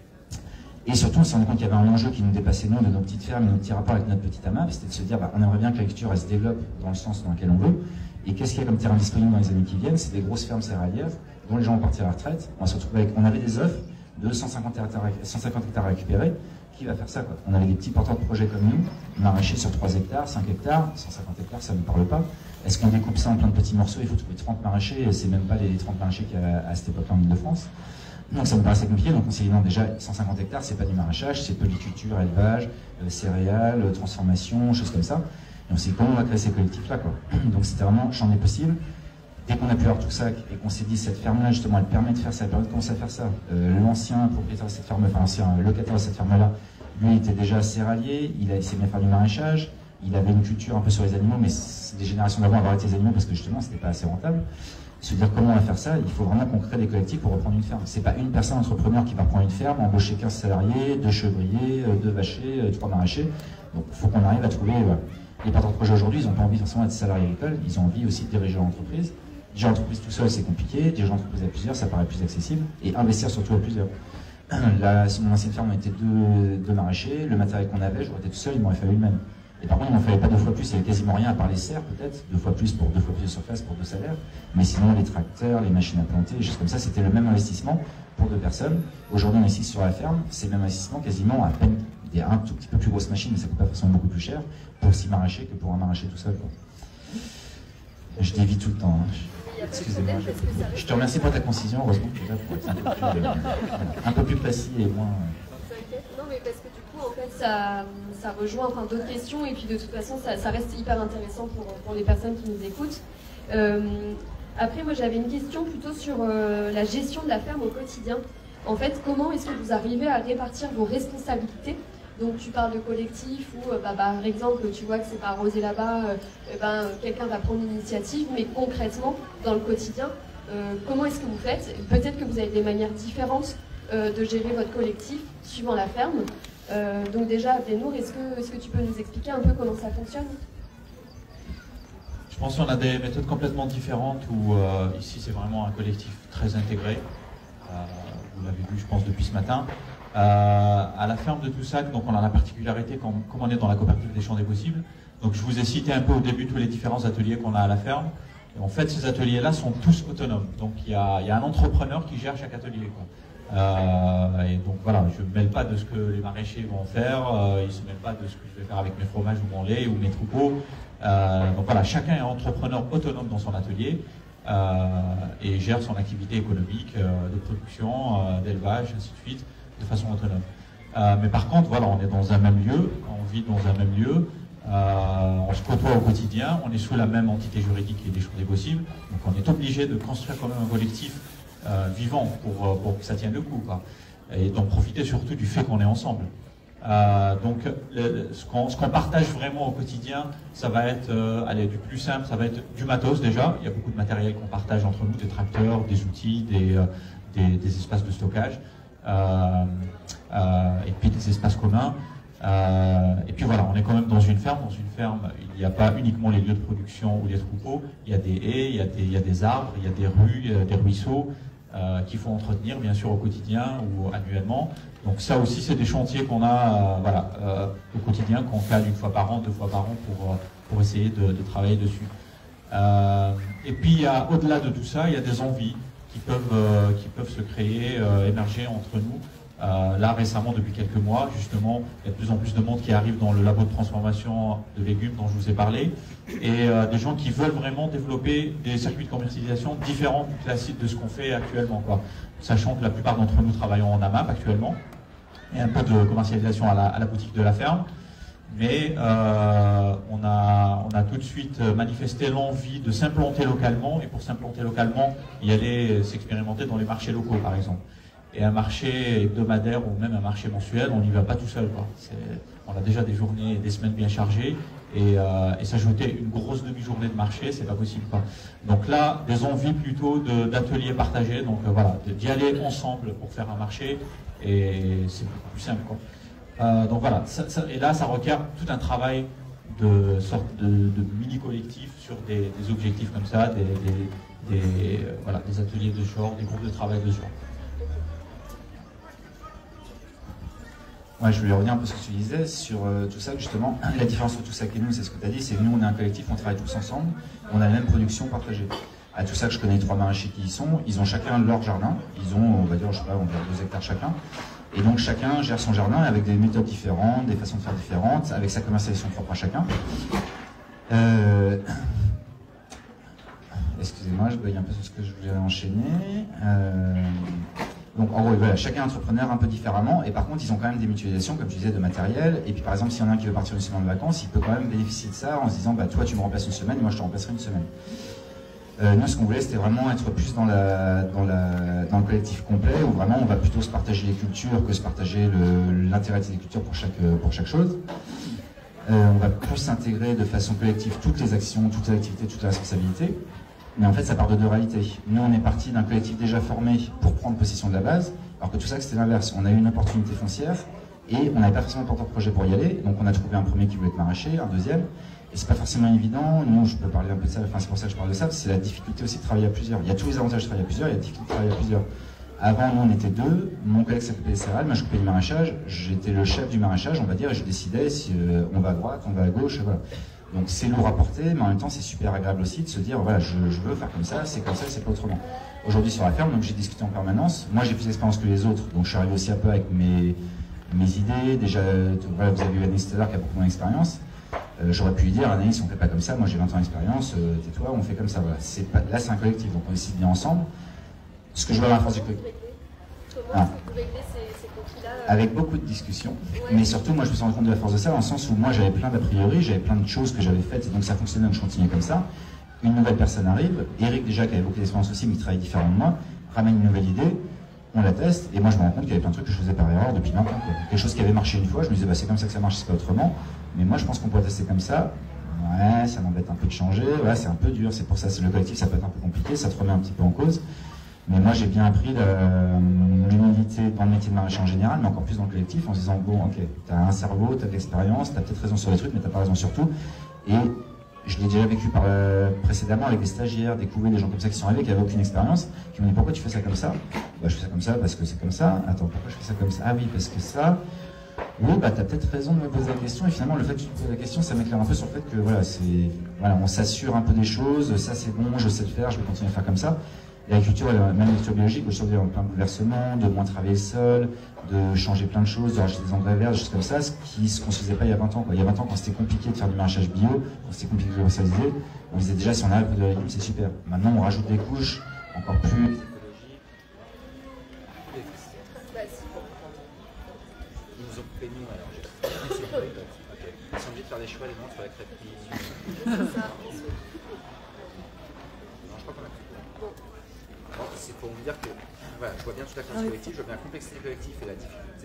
Et surtout, on s'est rendu compte qu'il y avait un enjeu qui nous dépassait, nous, de nos petites fermes, nos petits rapports avec notre petite AMAP, c'était de se dire, bah, on aimerait bien que l'agriculture, elle se développe dans le sens dans lequel on veut. Et qu'est-ce qu'il y a comme terrain disponible dans les années qui viennent? C'est des grosses fermes céréalières, dont les gens vont partir à la retraite. On va se retrouver avec, on avait des offres de cent cinquante hectares à récupérer. Qui va faire ça, quoi? On avait des petits porteurs de projets comme nous, maraîchers sur trois hectares, cinq hectares, cent cinquante hectares, ça ne nous parle pas. Est-ce qu'on découpe ça en plein de petits morceaux? Il faut trouver trente maraîchers, et c'est même pas les trente maraîchers qu'il y a à cette époque-là en Ile-de-France. Donc ça me paraissait compliqué, donc on s'est dit non, déjà cent cinquante hectares, c'est pas du maraîchage, c'est polyculture, élevage, euh, céréales, euh, transformation, choses comme ça. Et on s'est dit comment on va créer ces collectifs-là, quoi. Donc c'était vraiment Champ des Possibles. Dès qu'on a pu avoir tout ça et qu'on s'est dit cette ferme-là, justement, elle permet de faire ça, elle permet de commencer à faire ça. Euh, L'ancien propriétaire de cette ferme, enfin l'ancien locataire de cette ferme-là, lui était déjà céréalier, il, a, il s'est mis à faire du maraîchage, il avait une culture un peu sur les animaux, mais des générations d'avant avaient arrêté les animaux parce que justement, c'était pas assez rentable. Se dire comment on va faire ça, il faut vraiment qu'on crée des collectifs pour reprendre une ferme. C'est pas une personne entrepreneur qui va prendre une ferme, embaucher quinze salariés, deux chevriers, deux vachers, trois maraîchers. Donc il faut qu'on arrive à trouver. Euh, les porteurs de projet aujourd'hui, ils n'ont pas envie forcément d'être salariés agricoles, ils ont envie aussi de diriger l'entreprise. Diriger l'entreprise tout seul, c'est compliqué, diriger l'entreprise à plusieurs, ça paraît plus accessible, et investir surtout à plusieurs. là, sur mon ancienne ferme, on était deux, deux maraîchers. Le matériel qu'on avait, j'aurais été tout seul, il m'aurait fallu le même. Et par contre, il m'en fallait pas deux fois plus, il n'y avait quasiment rien à part les serres, peut-être, deux fois plus pour deux fois plus de surface, pour deux salaires. Mais sinon, les tracteurs, les machines à planter, les choses comme ça, c'était le même investissement pour deux personnes. Aujourd'hui, on est ici sur la ferme, c'est le même investissement quasiment à peine des un tout petit peu plus grosses machines, mais ça coûte pas forcément beaucoup plus cher pour six maraîchers que pour un maraîcher tout seul, quoi. Je dévie tout le temps. Hein. Excusez-moi. Je... je te remercie pour ta concision, heureusement, déjà, pour être un peu plus, euh, un peu plus précis et moins. Non, mais parce que du coup, en fait, ça, ça rejoint enfin, d'autres questions, et puis de toute façon, ça, ça reste hyper intéressant pour, pour les personnes qui nous écoutent. Euh, après, moi, j'avais une question plutôt sur euh, la gestion de la ferme au quotidien. En fait, comment est-ce que vous arrivez à répartir vos responsabilités? Donc, tu parles de collectif où, euh, bah, par exemple, tu vois que c'est pas arrosé là-bas, euh, eh ben, quelqu'un va prendre l'initiative, mais concrètement, dans le quotidien, euh, comment est-ce que vous faites? Peut-être que vous avez des manières différentes euh, de gérer votre collectif suivant la ferme. Euh, donc déjà, Abdenour, est-ce que, est-ce que tu peux nous expliquer un peu comment ça fonctionne? Je pense qu'on a des méthodes complètement différentes où euh, ici c'est vraiment un collectif très intégré. Euh, vous l'avez vu, je pense, depuis ce matin. Euh, à la ferme de Toussac, donc on a la particularité comme, comme on est dans la coopérative des champs des possibles. Donc je vous ai cité un peu au début tous les différents ateliers qu'on a à la ferme. Et en fait, ces ateliers-là sont tous autonomes. Donc il y a, il y a un entrepreneur qui gère chaque atelier, quoi. Euh, et donc voilà, je ne me mêle pas de ce que les maraîchers vont faire, euh, ils ne se mêlent pas de ce que je vais faire avec mes fromages ou mon lait ou mes troupeaux. Euh, donc voilà, chacun est entrepreneur autonome dans son atelier euh, et gère son activité économique euh, de production, euh, d'élevage, ainsi de suite, de façon autonome. Euh, mais par contre, voilà, on est dans un même lieu, on vit dans un même lieu, euh, on se côtoie au quotidien, on est sous la même entité juridique et des champs des possibles, donc on est obligé de construire quand même un collectif Euh, vivant pour, pour que ça tienne le coup, quoi. Et donc profiter surtout du fait qu'on est ensemble. Euh, donc le, ce qu'on ce qu'on partage vraiment au quotidien, ça va être euh, allez, du plus simple, ça va être du matos déjà. Il y a beaucoup de matériel qu'on partage entre nous, des tracteurs, des outils, des, euh, des, des espaces de stockage, euh, euh, et puis des espaces communs. Euh, et puis voilà, on est quand même dans une ferme. Dans une ferme, il n'y a pas uniquement les lieux de production ou les troupeaux. Il y a des haies, il y a des, il y a des arbres, il y a des rues, il y a des ruisseaux euh, qu'il faut entretenir bien sûr au quotidien ou annuellement. Donc ça aussi, c'est des chantiers qu'on a euh, voilà, euh, au quotidien, qu'on cale une fois par an, deux fois par an pour, pour essayer de, de travailler dessus. Euh, et puis il y a, au-delà de tout ça, il y a des envies qui peuvent, euh, qui peuvent se créer, euh, émerger entre nous. Euh, là, récemment, depuis quelques mois, justement, il y a de plus en plus de monde qui arrive dans le labo de transformation de légumes dont je vous ai parlé, et euh, des gens qui veulent vraiment développer des circuits de commercialisation différents du classique de ce qu'on fait actuellement, quoi. Sachant que la plupart d'entre nous travaillons en A M A P actuellement, et un peu de commercialisation à la, à la boutique de la ferme, mais euh, on, a, on a tout de suite manifesté l'envie de s'implanter localement, et pour s'implanter localement, y aller s'expérimenter dans les marchés locaux, par exemple. Et un marché hebdomadaire ou même un marché mensuel, on n'y va pas tout seul, quoi. On a déjà des journées et des semaines bien chargées, et, euh, et s'ajouter une grosse demi-journée de marché, c'est pas possible, quoi. Donc là, des envies plutôt d'ateliers partagés, donc euh, voilà, d'y aller ensemble pour faire un marché, et c'est beaucoup plus simple, quoi. Euh, donc voilà, ça, ça, et là, ça requiert tout un travail de sorte de, de mini-collectif sur des, des objectifs comme ça, des, des, des, euh, voilà, des ateliers de ce genre, des groupes de travail de ce genre. Ouais, je voulais revenir un peu sur ce que tu disais, sur euh, tout ça, justement. La différence entre Toussac et nous, c'est ce que tu as dit, c'est que nous, on est un collectif, on travaille tous ensemble, on a la même production partagée. À Toussac, je connais trois maraîchers qui y sont, ils ont chacun leur jardin, ils ont, on va dire, je sais pas, on va dire deux hectares chacun, et donc chacun gère son jardin avec des méthodes différentes, des façons de faire différentes, avec sa commercialisation propre à chacun. Euh... Excusez-moi, je bug un peu sur ce que je voulais enchaîner. Euh... Donc en gros, voilà, chacun est entrepreneur un peu différemment, et par contre ils ont quand même des mutualisations, comme je disais, de matériel, et puis par exemple s'il y en a un qui veut partir une semaine de vacances, il peut quand même bénéficier de ça en se disant bah toi tu me remplaces une semaine et moi je te remplacerai une semaine. Euh, nous ce qu'on voulait c'était vraiment être plus dans, la, dans, la, dans le collectif complet, où vraiment on va plutôt se partager les cultures que se partager l'intérêt des cultures pour chaque, pour chaque chose. Euh, on va plus s'intégrer de façon collective toutes les actions, toutes les activités, toutes les responsabilités. Mais en fait, ça part de deux réalités. Nous, on est parti d'un collectif déjà formé pour prendre possession de la base, alors que tout ça, c'était l'inverse. On a eu une opportunité foncière et on n'avait pas forcément de projet pour y aller. Donc, on a trouvé un premier qui voulait être maraîcher, un deuxième. Et c'est pas forcément évident. Nous, je peux parler un peu de ça. Enfin, c'est pour ça que je parle de ça. C'est la difficulté aussi de travailler à plusieurs. Il y a tous les avantages de travailler à plusieurs. Il y a la difficulté de travailler à plusieurs. Avant, nous, on était deux. Mon collègue s'appelait Serral, moi, je coupais du maraîchage. J'étais le chef du maraîchage, on va dire, et je décidais si euh, on va à droite, on va à gauche, voilà. Donc c'est lourd à porter, mais en même temps, c'est super agréable aussi de se dire, voilà, je, je veux faire comme ça, c'est comme ça, c'est pas autrement. Aujourd'hui, sur la ferme, donc j'ai discuté en permanence. Moi, j'ai plus d'expérience que les autres, donc je suis arrivé aussi un peu avec mes, mes idées. Déjà, voilà, vous avez vu Anaïs tout à l'heure qui a beaucoup d'expérience. Euh, J'aurais pu lui dire, Anaïs, on fait pas comme ça, moi j'ai vingt ans d'expérience, euh, tais-toi, on fait comme ça. Voilà. Pas, là, c'est un collectif, donc on décide bien ensemble. Ce que je vois dans la force du collectif. Ah. Avec beaucoup de discussions, mais surtout moi je me suis rendu compte de la force de ça dans le sens où moi j'avais plein d'a priori, j'avais plein de choses que j'avais faites et donc ça fonctionnait, donc je continuais comme ça. Une nouvelle personne arrive, Eric déjà qui avait beaucoup d'expérience aussi mais qui travaille différemment de moi, ramène une nouvelle idée, on la teste et moi je me rends compte qu'il y avait plein de trucs que je faisais par erreur depuis vingt ans. Quoi. Quelque chose qui avait marché une fois, je me disais bah, c'est comme ça que ça marche, c'est pas autrement, mais moi je pense qu'on pourrait tester comme ça. Ouais, ça m'embête un peu de changer, ouais, c'est un peu dur, c'est pour ça, c'est le collectif, ça peut être un peu compliqué, ça te remet un petit peu en cause. Mais moi, j'ai bien appris l'humilité dans le métier de maraîcher en général, mais encore plus dans le collectif, en se disant, bon, ok, tu as un cerveau, tu as de l'expérience, tu as peut-être raison sur les trucs, mais tu n'as pas raison sur tout. Et je l'ai déjà vécu par, euh, précédemment avec des stagiaires, des couvées, des gens comme ça qui sont arrivés, qui n'avaient aucune expérience, qui m'ont dit, pourquoi tu fais ça comme ça? Bah, je fais ça comme ça parce que c'est comme ça. Attends, pourquoi je fais ça comme ça? Ah oui, parce que ça... Oui, bah, tu as peut-être raison de me poser la question, et finalement, le fait que tu te poses la question, ça m'éclaire un peu sur le fait que, voilà, c'est, voilà, on s'assure un peu des choses, ça c'est bon, je sais le faire, je vais continuer à faire comme ça. L'agriculture, même l'agriculture biologique, aujourd'hui, on a plein de bouleversements, de moins travailler le sol, de changer plein de choses, de rajouter des engrais verts, des choses comme ça, ce qui ce qu'on ne se faisait pas il y a vingt ans. Quoi. Il y a vingt ans, quand c'était compliqué de faire du maraîchage bio, quand c'était compliqué de commercialiser, on disait déjà si on arrive de la légume, c'est super. Maintenant, on rajoute des couches encore plus. Ils nous ont coupé nous, alors j'ai okay. Ils sont obligés de faire des choix, les montres sur la crêpe. C'est ça. Non, je crois qu'on a pris. Bon, c'est pour vous dire que voilà, je vois bien toute la classe collective, je vois bien la complexité collective et la difficulté.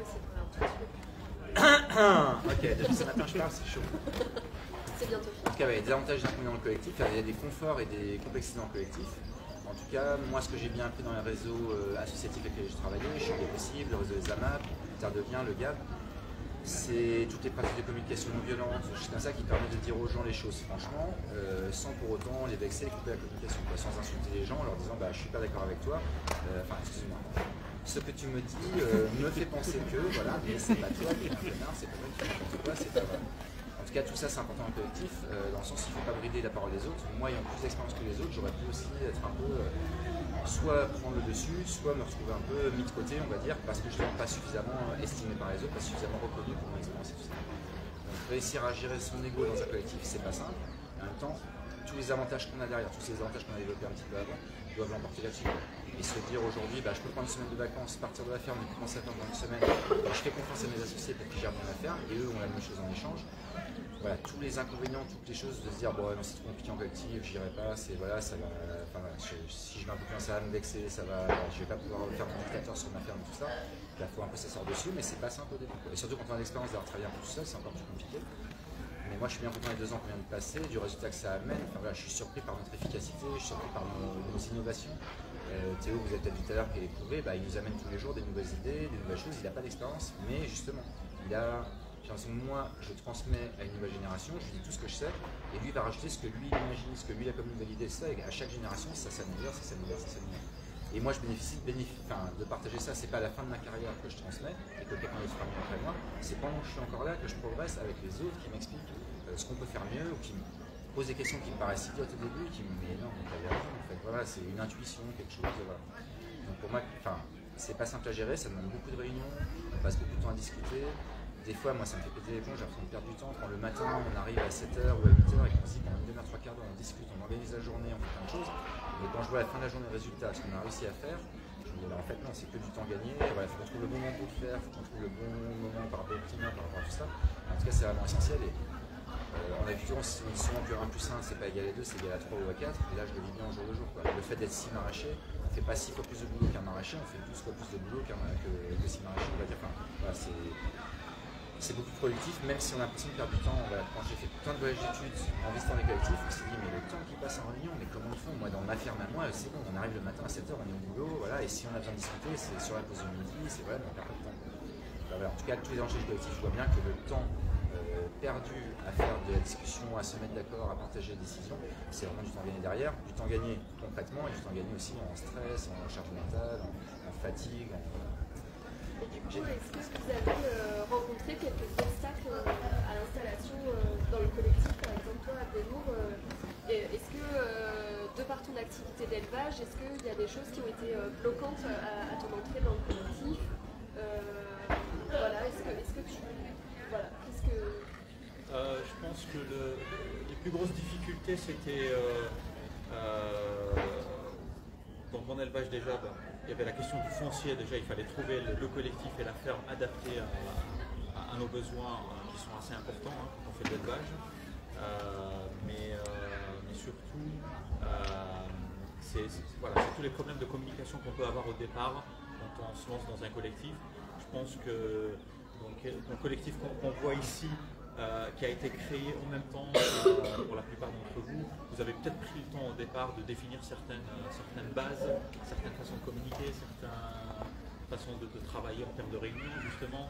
Ok, depuis ce matin je parle, c'est chaud. C'est bientôt fini. En tout cas, il y a des avantages et des inconvénients dans le collectif, il y a des conforts et des complexités dans le collectif. En tout cas, moi, ce que j'ai bien appris dans les réseaux euh, associatifs avec lesquels j'ai travaillé, le champ des possibles, le réseau des A M A P, Terre de Bien, le G A B, c'est toutes les pratiques de communication non violente, c'est ça qui permet de dire aux gens les choses franchement, euh, sans pour autant les vexer et couper la communication, quoi, sans insulter les gens en leur disant bah, je suis pas d'accord avec toi, euh, enfin excuse-moi. Ce que tu me dis euh, me fait penser que, voilà, mais c'est pas toi qui es un connard, c'est pas toi qui n'importe quoi, c'est pas vrai. En tout cas, tout ça c'est important dans le collectif, euh, dans le sens où il ne faut pas brider la parole des autres. Moi, ayant plus d'expérience que les autres, j'aurais pu aussi être un peu, euh, soit prendre le dessus, soit me retrouver un peu mis de côté, on va dire, parce que je ne suis pas suffisamment estimé par les autres, pas suffisamment reconnu pour mon expérience et tout ça. Donc réussir à gérer son ego dans un collectif, c'est pas simple. En même temps, tous les avantages qu'on a derrière, tous ces avantages qu'on a développés un petit peu avant, doivent l'emporter là-dessus. Et se dire aujourd'hui, bah, je peux prendre une semaine de vacances, partir de la ferme, et commencer à faire dans une semaine, et je fais confiance à mes associés pour qu'ils gèrent bien la ferme, et eux ont la même chose en échange. Voilà, tous les inconvénients, toutes les choses de se dire bon non, c'est trop compliqué en collectif, j'irai pas, c'est voilà, ça va, enfin, voilà, je, si je mets un peu plus ça va me vexer, ça va, je vais pas pouvoir faire mon indicateur sur ma ferme, tout ça. Il faut un peu s'asseoir dessus, mais c'est pas simple au début. Et surtout quand on a l'expérience d'avoir travaillé un peu tout seul, c'est encore plus compliqué. Mais moi je suis bien content des deux ans qu'on vient de passer, du résultat que ça amène. Enfin, voilà, je suis surpris par notre efficacité, je suis surpris par nos, nos innovations. Euh, Théo, vous avez peut-être dit tout à l'heure qu'il est prouvé, bah, il nous amène tous les jours des nouvelles idées, des nouvelles choses. Il n'a pas d'expérience, mais justement, il a. Moi, je transmets à une nouvelle génération, je lui dis tout ce que je sais, et lui va rajouter ce que lui imagine, ce que lui a comme nouvelle idée, ça, et à chaque génération, ça s'améliore, ça s'améliore, ça s'améliore. Et moi, je bénéficie de, bénéficie, enfin, de partager ça, c'est pas à la fin de ma carrière que je transmets, et que quelqu'un d'autre fera mieux après moi, c'est pendant que je suis encore là que je progresse avec les autres qui m'expliquent euh, ce qu'on peut faire mieux, ou qui me posent des questions qui me paraissent idiotes au début, et qui me disent mais non, mais t'avais raison, en fait, voilà, c'est une intuition, quelque chose, voilà. Donc pour moi, enfin, c'est pas simple à gérer, ça demande beaucoup de réunions, on passe beaucoup de temps à discuter. Des fois, moi, ça me fait péter les plombs, j'ai l'impression de perdre du temps. Quand le matin, on arrive à sept heures ou à huit heures et qu'on se dit pendant une demi-heure, trois quarts d'heure, on discute, on organise la journée, on fait plein de choses. Mais quand je vois à la fin de la journée le résultat, ce qu'on a réussi à faire, je me dis, bah, en fait, non, c'est que du temps gagné. Il voilà, faut qu'on trouve le bon moment pour le faire, il faut qu'on trouve le bon moment par rapport au climat, par rapport à tout ça. En tout cas, c'est vraiment essentiel. Et, euh, en agriculture, on dit souvent que un plus un, c'est pas égal à deux, c'est égal à trois ou à quatre. Et là, je le vis bien au jour le jour. Quoi. Le fait d'être six maraîchers, on ne fait pas six fois plus de boulot qu'un maraîcher, on fait douze fois plus de boulot qu'un que, que six maraîchers, on va dire. Enfin, voilà, c'est. C'est beaucoup plus productif, même si on a l'impression de perdre du temps. Voilà, quand j'ai fait plein de voyages d'études en restant dans les collectifs, on s'est dit, mais le temps qui passe en réunion, mais comment ils font? Moi, dans ma ferme à moi, c'est bon, on arrive le matin à sept heures, on est au boulot, voilà, et si on a besoin de discuter, c'est sur la pause de midi, c'est voilà, on perd pas de temps. Voilà, en tout cas, tous les enjeux collectifs, je vois bien que le temps euh, perdu à faire de la discussion, à se mettre d'accord, à partager les décisions. C'est vraiment du temps gagné derrière, du temps gagné concrètement et du temps gagné aussi en stress, en charge mentale, en, en fatigue. En, Et du coup, est-ce que vous avez euh, rencontré quelques obstacles euh, à l'installation euh, dans le collectif? Par exemple, toi, Abdelour, euh, est-ce que, euh, de par ton activité d'élevage, est-ce qu'il y a des choses qui ont été euh, bloquantes à, à ton entrée dans le collectif? euh, Voilà, est-ce que, est-ce que tu... Voilà, qu'est-ce que... Euh, je pense que le, les plus grosses difficultés, c'était... Euh, euh, dans mon élevage déjà, ben, il y avait la question du foncier. Déjà, il fallait trouver le, le collectif et la ferme adaptés à, à, à nos besoins euh, qui sont assez importants hein, quand on fait de l'élevage. Euh, mais, euh, mais surtout, euh, c'est voilà, tous les problèmes de communication qu'on peut avoir au départ quand on se lance dans un collectif. Je pense que donc, le collectif qu'on qu'on voit ici, Euh, qui a été créé en même temps euh, pour la plupart d'entre vous. Vous avez peut-être pris le temps au départ de définir certaines, euh, certaines bases, certaines façons de communiquer, certaines façons de, de travailler en termes de réunion justement.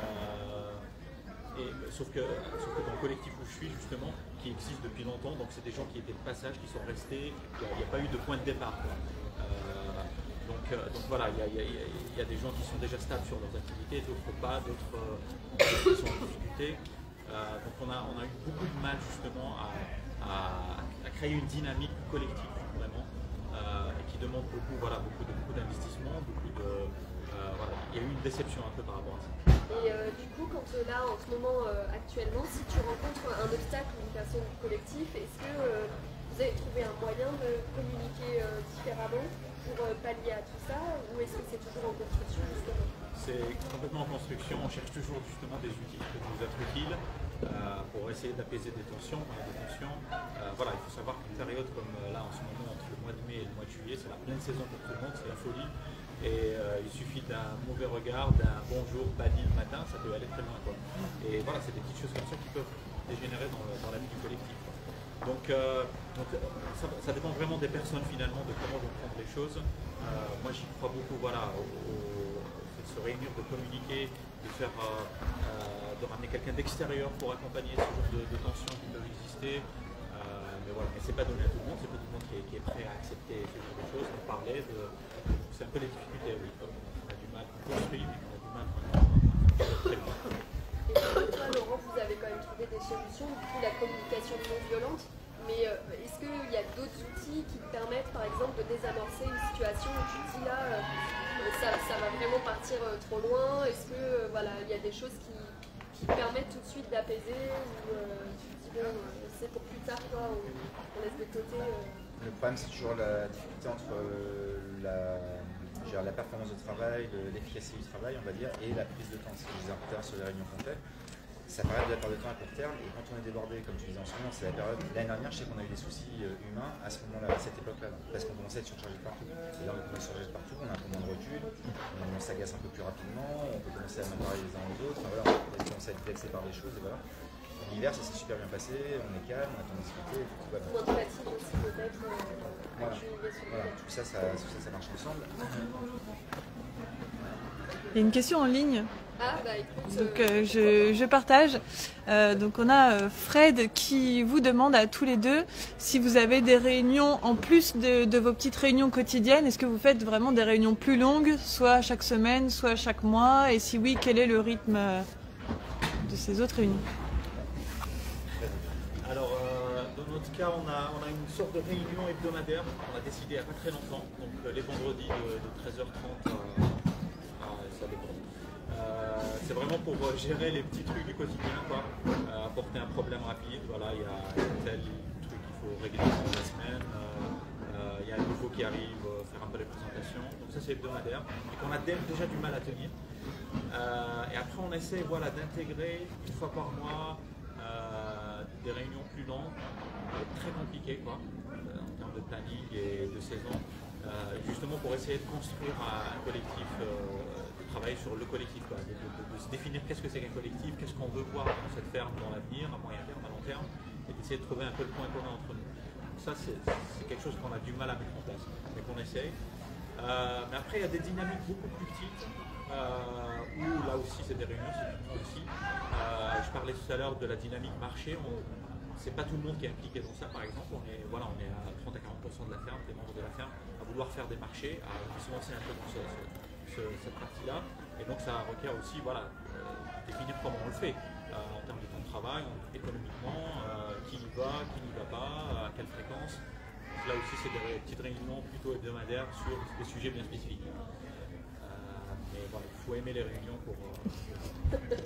Euh, et, sauf, que, sauf que dans le collectif où je suis justement, qui existe depuis longtemps, donc c'est des gens qui étaient de passage, qui sont restés, il n'y a, a pas eu de point de départ. Quoi. Euh, donc, euh, donc voilà, il y, y, y a des gens qui sont déjà stables sur leurs activités, d'autres pas, d'autres euh, qui sont en difficulté. Euh, donc on a, on a eu beaucoup de mal justement à, à, à créer une dynamique collective vraiment euh, et qui demande beaucoup, voilà, beaucoup de beaucoup d'investissement, beaucoup de euh, voilà, il y a eu une déception un peu par rapport à ça. Et euh, du coup, quand euh, là, en ce moment, euh, actuellement, si tu rencontres un obstacle ou une personne du collectif, est-ce que euh, vous avez trouvé un moyen de communiquer euh, différemment pour euh, pallier à tout ça, ou est-ce que c'est toujours en construction justement? C'est complètement en construction, on cherche toujours justement des outils qui peuvent nous être utiles euh, pour essayer d'apaiser des tensions. Des tensions. Euh, voilà, il faut savoir qu'une période comme euh, là en ce moment, entre le mois de mai et le mois de juillet, c'est la pleine saison pour tout le monde, c'est la folie. Et euh, il suffit d'un mauvais regard, d'un bonjour banni le matin, ça peut aller très loin. Quoi. Et voilà, c'est des petites choses comme ça qui peuvent dégénérer dans, dans la vie du collectif. Quoi. Donc, euh, donc ça, ça dépend vraiment des personnes finalement, de comment vont prendre les choses. Euh, moi j'y crois beaucoup voilà, au, au de se réunir, de communiquer, de faire, euh, euh, de ramener quelqu'un d'extérieur pour accompagner ce genre de, de tensions qui peuvent exister. Euh, mais voilà, mais c'est pas donné à tout le monde, c'est pas tout le monde qui est, qui est prêt à accepter ce genre de choses, de parler. De... C'est un peu les difficultés, oui. On a du mal, on construit, mais on a du mal vraiment. Et toi, Laurent, vous avez quand même trouvé des solutions, du coup la communication non violente. Mais euh, est-ce qu'il y a d'autres outils qui te permettent, par exemple, de désamorcer une situation où tu te dis là, euh, ça, ça va vraiment partir euh, trop loin? Est-ce que euh, voilà, il y a des choses qui, qui permettent tout de suite d'apaiser, ou euh, tu te dis bon, euh, c'est pour plus tard, quoi, on, on laisse de côté euh... Le problème, c'est toujours la difficulté entre euh, la, genre, la performance de travail, l'efficacité du travail, on va dire, et la prise de temps. Ce que je disais un peu sur les réunions qu'on fait. Ça paraît de la perte de temps à court terme, et quand on est débordé, comme tu disais en ce moment, c'est la période. L'année dernière, je sais qu'on a eu des soucis euh, humains à ce moment-là, à cette époque-là, parce qu'on commençait à être surchargé de partout. Et là, on commence à surcharger de partout, on a un peu moins de recul, on s'agace un peu plus rapidement, on peut commencer à mal parler les uns aux autres, enfin, voilà, on peut commencer à être vexé par des choses, et voilà. L'hiver, ça s'est super bien passé, on est calme, on a tendance à discuter, et tout va bien. Moins de fatigue aussi, peut-être. Euh, voilà. Voilà, tout ça ça, tout ça, ça marche ensemble. Il y a une question en ligne. Ah, bah écoute. Donc euh, je, je partage. Euh, donc on a euh, Fred qui vous demande à tous les deux si vous avez des réunions en plus de, de vos petites réunions quotidiennes. Est-ce que vous faites vraiment des réunions plus longues, soit chaque semaine, soit chaque mois? Et si oui, quel est le rythme euh, de ces autres réunions? Alors euh, dans notre cas, on a, on a une sorte de réunion hebdomadaire. On a décidé il n'y a pas très longtemps, donc euh, les vendredis de, de treize heures trente à, à ça dépend. Euh, c'est vraiment pour euh, gérer les petits trucs du quotidien, quoi. Euh, apporter un problème rapide, voilà, il y a tel truc qu'il faut régler dans la semaine, il euh, euh, y a un nouveau qui arrive, euh, faire un peu les présentations, donc ça c'est hebdomadaire, et qu'on a déjà du mal à tenir. Euh, et après on essaie voilà, d'intégrer une fois par mois euh, des réunions plus longues, euh, très compliquées quoi, euh, en termes de planning et de saison, euh, justement pour essayer de construire un, un collectif. Euh, travailler sur le collectif, quoi, de, de, de, de se définir qu'est-ce que c'est qu'un collectif, qu'est-ce qu'on veut voir dans cette ferme dans l'avenir, à moyen terme, à long terme, et d'essayer de trouver un peu le point commun entre nous. Donc ça, c'est quelque chose qu'on a du mal à mettre en place, mais qu'on essaye. Euh, mais après, il y a des dynamiques beaucoup plus petites, euh, où là aussi c'est des réunions, c'est aussi, euh, je parlais tout à l'heure de la dynamique marché. C'est pas tout le monde qui est impliqué dans ça, par exemple. On est, voilà, on est à trente à quarante pour cent de la ferme, des membres de la ferme, à vouloir faire des marchés, à se lancer un peu dans ce, ce, ce, cette partie-là. Et donc ça requiert aussi, voilà, euh, définir comment on le fait, euh, en termes de temps de travail, économiquement, euh, qui y va, qui n'y va pas, à quelle fréquence. Donc là aussi, c'est des petites réunions plutôt hebdomadaires sur des sujets bien spécifiques. Euh, mais voilà, il faut aimer les réunions pour... Euh,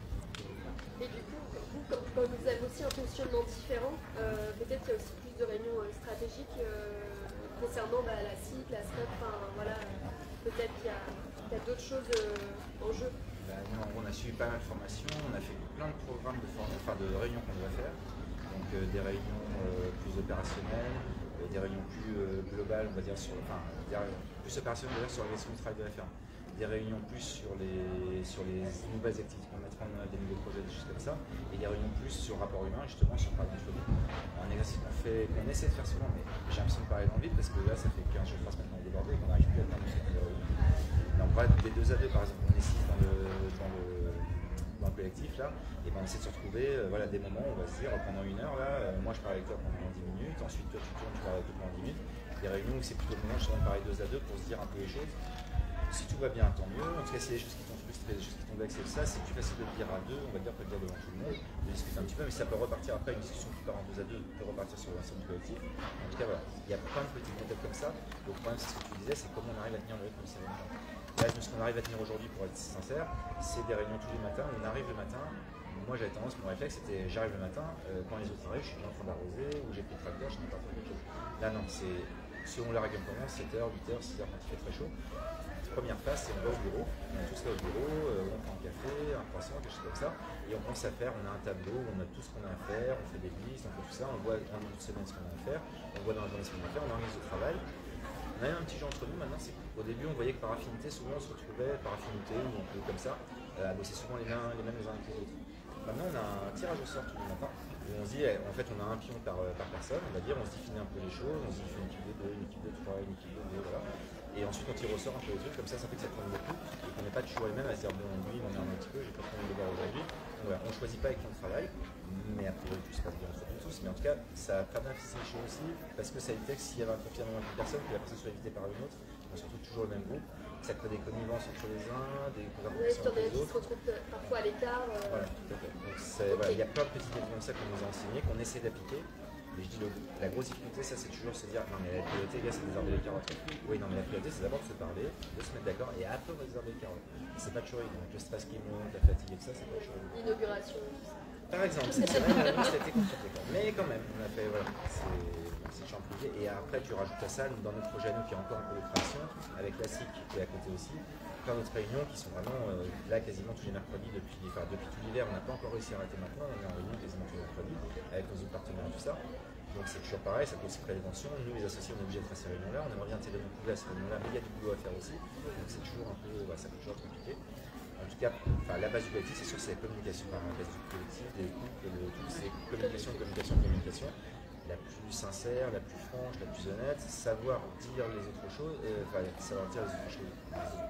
Et du coup, vous, comme, comme vous avez aussi un fonctionnement différent, euh, peut-être qu'il y a aussi plus de réunions euh, stratégiques euh, concernant bah, la C I C, la S C O P, enfin voilà, peut-être qu'il y a, qu'il y a d'autres choses euh, en jeu. Ben, nous, on a suivi pas mal de formations, on a fait plein de programmes de, enfin, de réunions qu'on devrait faire, donc euh, des réunions euh, plus opérationnelles, euh, des réunions plus euh, globales, on va dire, sur, enfin, plus opérationnelles sur la gestion du travail de la ferme. Des réunions plus sur les, sur les nouvelles activités qu'on mettra en œuvre, des nouveaux projets, des choses comme ça, et des réunions plus sur rapport humain, justement sur par exemple un exercice qu'on fait, qu'on essaie de faire souvent, mais j'ai l'impression de parler dans le vide parce que là ça fait quinze jours que maintenant débordé et qu'on n'arrive plus à atteindre cette réunion. Mais en vrai, des deux à deux par exemple, on est six dans le, dans le, dans le collectif là, et ben on essaie de se retrouver, euh, voilà, des moments où on va se dire pendant une heure là, euh, moi je parle avec toi pendant dix minutes, ensuite toi tu tournes, tu parles avec toi pendant dix minutes, des réunions où c'est plutôt le moment justement de parler deux à deux pour se dire un peu les choses. Si tout va bien, tant mieux. En tout cas, s'il y a des choses qui t'ont frustré, des choses qui t'ont vexé, ça, c'est plus facile de le dire à deux, on va dire, que de le dire devant tout le monde, de discuter un petit peu, mais ça peut repartir après, une discussion qui part en deux à deux, peut repartir sur l'ensemble du collectif. En tout cas, voilà, il y a plein de petites méthodes comme ça. Le problème, c'est ce que tu disais, c'est comment on arrive à tenir le rythme de ces réunions. Là, ce qu'on arrive à tenir aujourd'hui, pour être sincère, c'est des réunions tous les matins, on arrive le matin. Moi, j'avais tendance, mon réflexe, c'était j'arrive le matin, euh, quand les autres arrivent, je suis en train d'arroser, ou j'ai pris le tracteur, je suis en train de faire quelque chose. Là, non, c'est selon la règle commence, sept heures, huit heures, six heures quand il fait très chaud. Première phase, c'est on va au bureau, on est tous là au bureau, euh, on prend un café, un croissant, quelque chose comme ça, et on commence à faire, on a un tableau, on a tout ce qu'on a à faire, on fait des listes, on fait tout ça, on voit en une semaine ce qu'on a à faire, on voit dans la journée ce qu'on a à faire, on organise le travail. On a eu un petit jeu entre nous maintenant, c'est qu'au début on voyait que par affinité, souvent on se retrouvait par affinité ou un peu comme ça, euh, à bosser souvent les mêmes les, mêmes les uns avec les autres. Maintenant on a un tirage au sort tous les matins, où on se dit, en fait on a un pion par, par personne, on va dire, on se définit un peu les choses, on se dit une équipe de deux, une équipe de trois, une équipe de deux, voilà. Et ensuite on tire au sort un peu les trucs, comme ça ça fait que ça prend beaucoup, et qu'on n'est pas toujours les mêmes à se dire bon lui il m'emmerde un petit peu, j'ai pas trop envie de le voir aujourd'hui. Donc voilà, on ne choisit pas avec qui on travaille, mais a priori tout se passe bien entre nous tous, mais en tout cas ça a très bien fixé les choses aussi, parce que ça évite que s'il y avait un confinement avec une personne, que la personne soit évitée par une autre, on se retrouve toujours le même groupe, ça crée des connivences entre les uns, des conversations entre les autres. Qui se retrouvent parfois à l'écart. Euh... Voilà, tout à fait. Donc okay. Voilà, il y a plein de petites techniques comme ça qu'on nous a enseignées, qu'on essaie d'appliquer. Mais je dis, le, la grosse difficulté, ça c'est toujours se dire, non mais la priorité, gars, c'est des arbres de carottes. Oui, non mais la priorité, c'est d'abord de se parler, de se mettre d'accord, et après on va des arbres de carottes. C'est pas toujours évident. Le stress qui monte, la fatigue et tout ça, c'est pas toujours évident. L'inauguration. Par exemple, c'est vrai, ça a été compliqué. Mais quand même, on a fait, voilà, c'est toujours compliqué. Et après, tu rajoutes à ça, dans notre projet à nous, qui est encore un peu de création, avec la C I C qui est à côté aussi, plein d'autres réunions qui sont vraiment euh, là quasiment tous les mercredis depuis, enfin, depuis tout l'hiver. On n'a pas encore réussi à arrêter maintenant, on est en réunion quasiment tous les mercredis avec nos autres partenaires et tout ça. Donc c'est toujours pareil, ça peut aussi créer des tensions. Nous les associés on est obligés de faire ces réunions-là, on aimerait bien intégrer nos coups à ces réunions-là, mais il y a du boulot à faire aussi. Donc c'est toujours un peu, bah, ça peut toujours être compliqué. En tout cas, enfin, la base du collectif, c'est sûr, c'est la communication par la base du collectif, des couples, de, tout, c'est communication, communication, communication. La plus sincère, la plus franche, la plus honnête, savoir dire les autres choses, euh, enfin savoir dire les autres choses,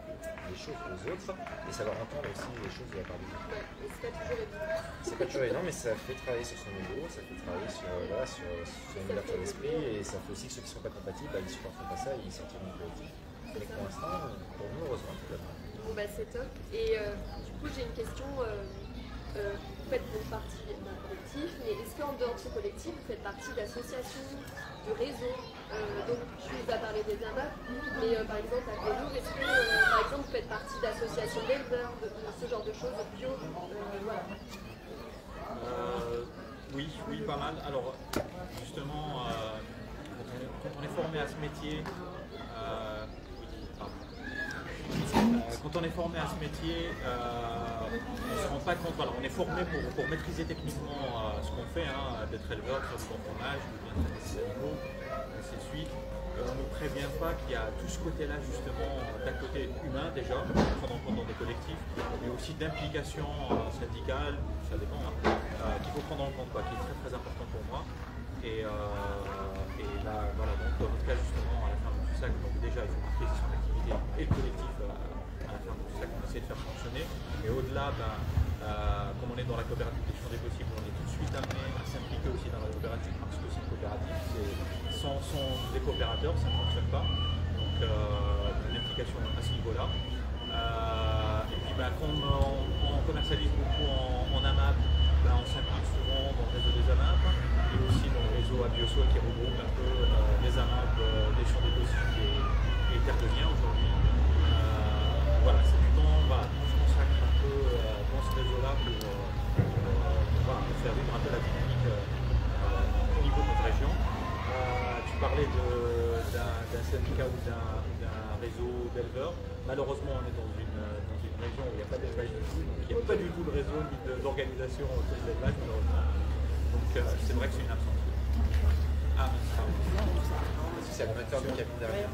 les choses aux autres, et savoir entendre aussi les choses de la part des autres. Ouais, et c'est pas toujours évident. C'est pas toujours évident, mais ça fait travailler sur son ego, ça fait travailler sur, voilà, sur, sur une ouverture d'esprit, et ça fait aussi que ceux qui ne sont pas compatibles, bah, ils ne supporteront pas ça et ils sortiront du collectif. Mais pour l'instant, pour nous, heureusement, tout à fait. Bon bah c'est top. Et euh, du coup j'ai une question. Euh, euh, vous faites une partie d'un collectif, mais est-ce qu'en dehors de ce collectif, vous faites partie d'associations, de réseaux euh, donc tu nous as parlé des A M A P, mais euh, par exemple à Velour, est-ce que euh, par exemple vous faites partie d'associations d'éleveurs, de, de ce genre de choses, de bio euh, voilà. euh, Oui, oui, pas mal. Alors justement, euh, quand, on est, quand on est formé à ce métier, euh, quand on est formé à ce métier, euh, on ne se rend pas compte, voilà, on est formé pour, pour maîtriser techniquement euh, ce qu'on fait, hein, d'être éleveur, de faire du bon fromage, de bien traiter ses animaux, ainsi de suite. Euh, on ne nous prévient pas qu'il y a tout ce côté-là justement d'un côté humain déjà, prendre en compte dans des collectifs, mais aussi d'implication euh, syndicale, ça dépend, hein, euh, qu'il faut prendre en compte, quoi, qui est très très important pour moi. Et, euh, et là, voilà, donc dans notre cas justement, à la fin de tout ça, donc déjà il faut marquer son activité et le collectif euh, à la fin de tout ça qu'on essaie de faire fonctionner. Et au-delà, ben, Euh, comme on est dans la coopérative des champs des possibles, on est tout de suite amené à s'impliquer aussi dans la coopérative parce que c'est une coopérative. Sans, sans des coopérateurs, ça ne fonctionne pas. Donc euh, une implication à ce niveau-là. Euh, et puis bah, comme on, on commercialise beaucoup en, en AMAP, bah, on s'implique souvent dans le réseau des AMAP et aussi dans le réseau ABIOSO qui regroupe un peu euh, les AMAP, euh, les champs des possibles et, et Terre de Liens aujourd'hui. Euh, voilà, c'est du temps, voilà, on se consacre un peu euh, dans ce réseau-là pour, euh, pour, euh, pour, voilà, pour faire vivre un peu la dynamique euh, au niveau de notre région. Euh, tu parlais d'un syndicat ou d'un réseau d'éleveurs. Malheureusement, on est dans une, dans une région où il n'y a pas d'élevage du tout, donc il n'y a pas du tout de réseau ni d'organisation autour de l'élevage, malheureusement. Donc euh, c'est vrai que c'est une absence. Ah, c'est le moteur du camion derrière.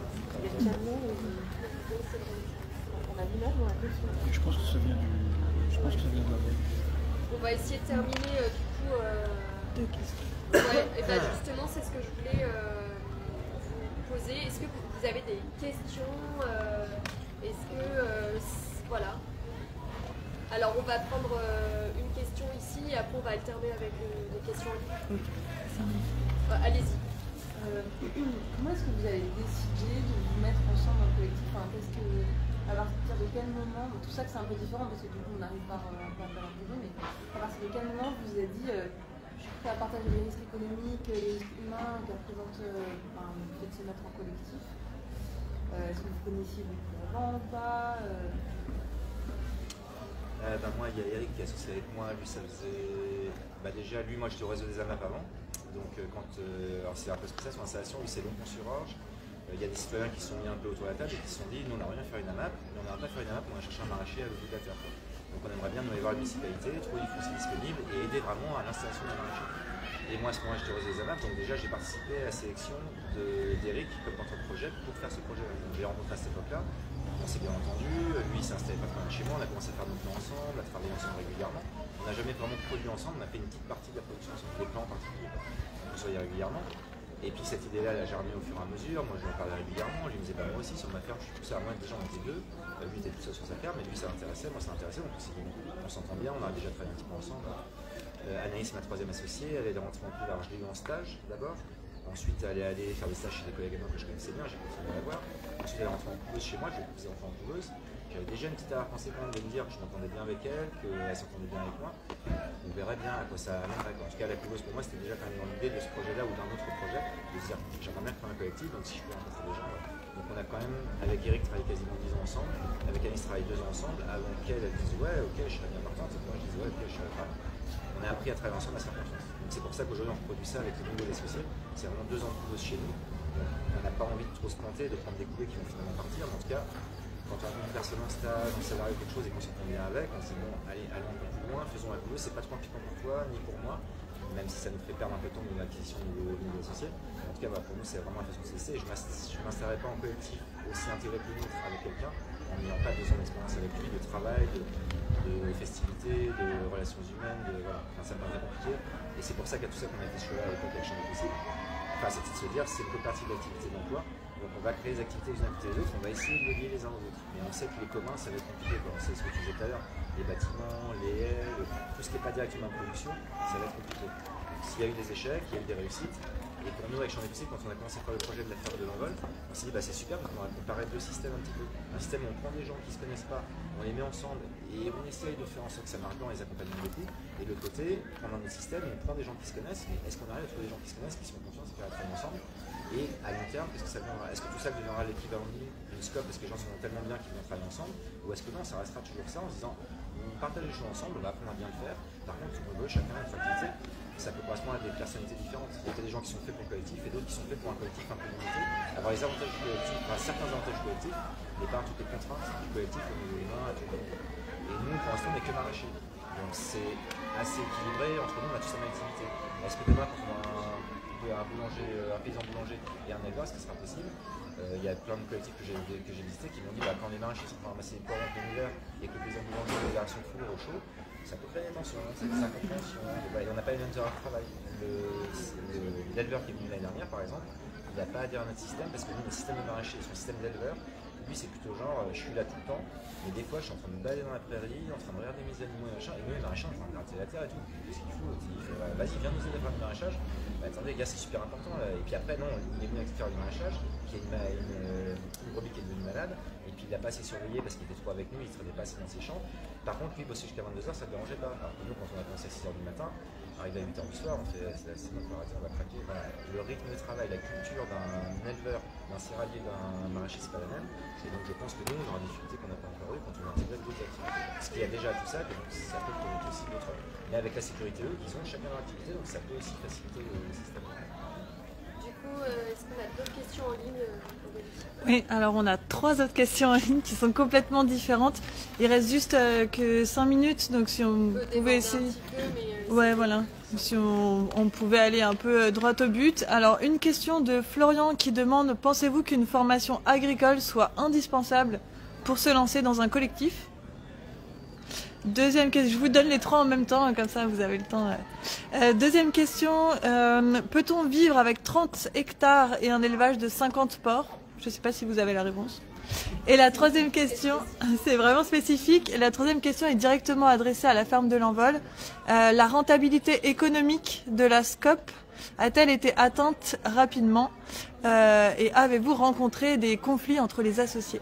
On a l'image dans la question. Je pense que ça vient du. Je pense que ça vient de la veille. On va essayer de terminer euh, du coup. Euh... Deux questions. Ouais, et ben justement, c'est ce que je voulais euh, vous poser. Est-ce que vous avez des questions euh, Est-ce que. Euh, voilà. Alors, on va prendre euh, une question ici et après, on va alterner avec euh, des questions en ligne. Euh, Allez-y. Euh, comment est-ce que vous avez décidé de vous mettre ensemble en collectif? Enfin, qu'est-ce que, à partir de quel moment, tout ça que c'est un peu différent parce que du coup on arrive par euh, un peu à l'intérêt, mais à partir de quel moment vous vous êtes dit euh, je suis prêt à partager les risques économiques, les risques humains qui représentent euh, enfin, le fait de se mettre en collectif? euh, Est-ce que vous connaissiez beaucoup avant ou pas? euh... Euh, ben moi, il y a Eric qui est associé avec moi. Lui, ça faisait. Bah, déjà, lui, moi, j'étais au réseau des AMAP avant. Donc, euh, quand. Euh... Alors, c'est un peu ce que c'est, son installation. Lui, c'est Longpont-sur-Orge. Il euh, y a des citoyens qui se sont mis un peu autour de la table et qui se sont dit nous, on n'aimerait bien faire une AMAP, mais on n'aimerait pas faire une AMAP, on va chercher un maraîcher à l'autre bout de la terre. Donc, on aimerait bien nous aller voir la municipalité, trouver du foncier disponible et aider vraiment à l'installation d'un maraîcher. Et moi, à ce moment-là, j'étais au réseau des AMAP. Donc, déjà, j'ai participé à la sélection d'Eric comme porteur de projet pour faire ce projet. J'ai rencontré à cette époque-là. On s'est bien entendu, lui il s'est installé pas très loin de chez moi, on a commencé à faire nos plans ensemble, à travailler ensemble régulièrement. On n'a jamais vraiment produit ensemble, on a fait une petite partie de la production ensemble, des plans en particulier, on se voyait régulièrement. Et puis cette idée-là, elle a germé au fur et à mesure, moi je lui en parlais régulièrement, lui me disait pas moi aussi sur ma ferme, je suis tout seul, moi déjà on était deux, lui était tout seul sur sa ferme, mais lui ça l'intéressait, moi ça l'intéressait, donc on s'entend bien, on a déjà travaillé un petit peu ensemble. Euh, Anaïs, ma troisième associée, elle est rentrée en plus, alors je l'ai eu en stage d'abord. Ensuite, elle est allée faire des stages chez des collègues à moi que je connaissais bien, j'ai continué à la voir. Ensuite, elle est rentrée en couveuse chez moi, j'ai eu des enfants en couveuse. J'avais déjà une petite arrière-pensée quand même de me dire que je m'entendais bien avec elle, qu'elle s'entendait bien avec moi. On verrait bien à quoi ça amènerait. En tout cas, la couveuse pour moi, c'était déjà quand même dans l'idée de ce projet-là ou d'un autre projet, de se dire j'aimerais bien faire un collectif, donc si je peux rencontrer des gens. Ouais. Donc on a quand même, avec Eric, travaillé quasiment dix ans ensemble, avec Alice, travaillé deux ans ensemble, avant qu'elle elle dise ouais, ok, je serais bien partante, et moi je disais ouais, ok, je serais pas. On a appris à travailler ensemble, à se faire confiance. Donc c'est pour ça qu'aujourd'hui on reproduit ça avec le nouveau associé. C'est vraiment deux ans de couveuse chez nous. Donc, on n'a pas envie de trop se planter, de prendre des couvées qui vont finalement partir, mais en tout cas, quand on a une personne en stage, un salarié ou quelque chose et qu'on s'entend bien avec, on se dit bon, allez, allons un peu plus loin, faisons la couveuse, c'est pas trop impliquant pour toi, ni pour moi, même si ça nous fait perdre un peu de temps de l'acquisition du nouveau associé. En tout cas, bah, pour nous, c'est vraiment la façon de se laisser. Je ne m'installerai pas en collectif aussi intégré que le nôtre avec quelqu'un, en n'ayant pas deux ans d'expérience avec lui, de travail, de, de festivités, de relations humaines, de, voilà. Enfin, ça me paraît compliqué. Et c'est pour ça qu'il y a tout ça qu'on a été choisi à l'époque avec Champ des Possibles. Enfin, c'est de se dire, c'est une coopérative d'activité d'emploi. Donc on va créer des activités les unes à côté des autres, on va essayer de les lier les uns aux autres. Mais on sait que les communs, ça va être compliqué. On sait ce que tu disais tout à l'heure, les bâtiments, les haies, tout ce qui n'est pas directement en production, ça va être compliqué. S'il y a eu des échecs, il y a eu des réussites. Et pour nous, avec Champ des Possibles, quand on a commencé à faire le projet de la ferme de l'Envol, on s'est dit bah, c'est super parce qu'on va comparer deux systèmes un petit peu. Un système où on prend des gens qui ne se connaissent pas, on les met ensemble et on essaye de faire en sorte que ça marche bien, on les accompagne beaucoup. Et de l'autre côté, prendre un autre système, on prend des gens qui se connaissent, mais est-ce qu'on arrive à trouver des gens qui se connaissent, qui sont confiants, qui travaillent ensemble? Et à long terme, est-ce que, ça deviendra, est-ce que tout ça deviendra l'équivalent d'une scope parce que les gens sont tellement bien qu'ils vont travailler ensemble? Ou est-ce que non, ça restera toujours ça en se disant on partage les choses ensemble, on va apprendre à bien le faire. Par contre, on veut chacun une activité. Ça peut correspondre à des personnalités différentes. Il y a des gens qui sont faits pour le collectif et d'autres qui sont faits pour un collectif un peu limité. Avoir les avantages du collectif, enfin certains avantages du collectif, mais pas toutes les contraintes du collectif au niveau humain. Et nous, pour l'instant, on n'est que maraîchers. Donc c'est assez équilibré. Entre nous, on a tous la même activité. Est-ce que demain, quand on a un, un boulanger, un paysan boulanger et un éleveur, est-ce que ce sera possible? Il euh, y a plein de collectifs que j'ai visités qui m'ont dit bah, quand les maraîchers sont pour ramasser les poireaux en plein hiver et que le paysan boulanger a des réactions four au chaud, ça peut créer des tensions, c'est des incompréhensions. Bah, on n'a pas les mêmes heures de travail. L'éleveur qui est venu l'année dernière, par exemple, il n'a pas adhéré à notre système parce que nous, notre système de maraîcher et son système d'éleveur, Lui, c'est plutôt genre, je suis là tout le temps, mais des fois, je suis en train de me balader dans la prairie, en train de regarder mes animaux et machin, et nous, les maraîchers, en train de gratter la terre et tout. Qu'est-ce qu'il faut? Il fait, vas-y, viens nous aider à faire du maraîchage. Bah, attendez, les gars, c'est super important. Là. Et puis après, non, il est venu faire du maraîchage, qui est une, une, une brebis qui est devenue malade, et puis il n'a pas assez surveillé parce qu'il était trop avec nous, il ne se traînait pas assez dans ses champs. Par contre, lui, bosser jusqu'à vingt-deux heures, ça ne dérangeait pas. Alors que nous, quand on a commencé à six heures du matin, arrivé à huit heures du soir, on fait c'est notre arrêter, on va craquer. Voilà. Le rythme de travail, la culture d'un éleveur, d'un céréalier, d'un maraîcher, c'est pas la même. Et donc je pense que nous, on aura des difficultés qu'on n'a pas encore eues quand on intègre d'autres activités. Parce qu'il y a déjà tout ça, et donc ça peut permettre aussi d'autres. Mais avec la sécurité, eux, ils ont chacun leur activité, donc ça peut aussi faciliter le système. Du coup, euh, est-ce qu'on a d'autres questions en ligne, euh, Oui, alors on a trois autres questions en ligne qui sont complètement différentes. Il reste juste euh, que cinq minutes, donc si on, on pouvait essayer... Peu, mais, euh, ouais, voilà. Si on, on pouvait aller un peu droit au but. Alors, une question de Florian qui demande, pensez-vous qu'une formation agricole soit indispensable pour se lancer dans un collectif? Deuxième question, je vous donne les trois en même temps, comme ça vous avez le temps. Euh, deuxième question, euh, peut-on vivre avec trente hectares et un élevage de cinquante porcs? Je ne sais pas si vous avez la réponse. Et la troisième question, c'est vraiment spécifique. Et la troisième question est directement adressée à la ferme de l'Envol. Euh, la rentabilité économique de la SCOP a-t-elle été atteinte rapidement euh, et avez-vous rencontré des conflits entre les associés?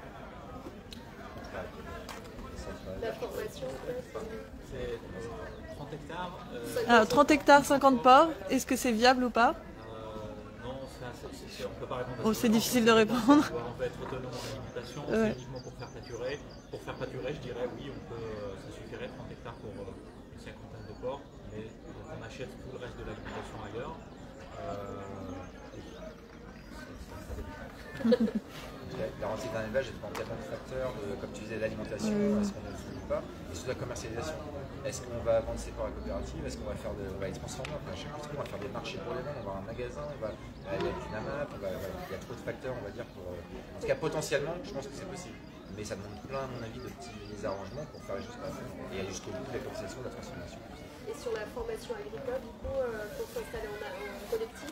La formation, c'est trente hectares. Euh, Alors, trente hectares, cinquante porcs, est-ce que c'est viable ou pas? euh, Non, ça, c'est, c'est, on peut pas répondre à Oh, ça. c'est difficile de répondre. On peut être autonome en alimentation, Ouais. c'est uniquement pour faire pâturer. Pour faire pâturer, je dirais oui, on peut, ça suffirait trente hectares pour euh, une cinquantaine de porcs, mais donc on achète tout le reste de l'alimentation ailleurs. Euh, La, la rentabilité d'un élevage dépend tellement de facteurs, de, comme tu disais, l'alimentation, Oui. est-ce qu'on ne le pas, et surtout la commercialisation. Est-ce qu'on va vendre ses porcs à la coopérative? Est-ce qu'on va faire de, on va les transformer? Enfin, chaque truc, on va faire des marchés pour les vendre, on va avoir un magasin, on va aller avec une AMAP, on va, voilà, il y a trop de facteurs, on va dire. Pour, en tout cas, potentiellement, je pense que c'est possible. Mais ça demande plein, à mon avis, de petits arrangements pour faire les choses pas et aller jusqu'au bout de la commercialisation, de la transformation. et sur la formation agricole, du coup, euh, pour s'installer en, en collectif?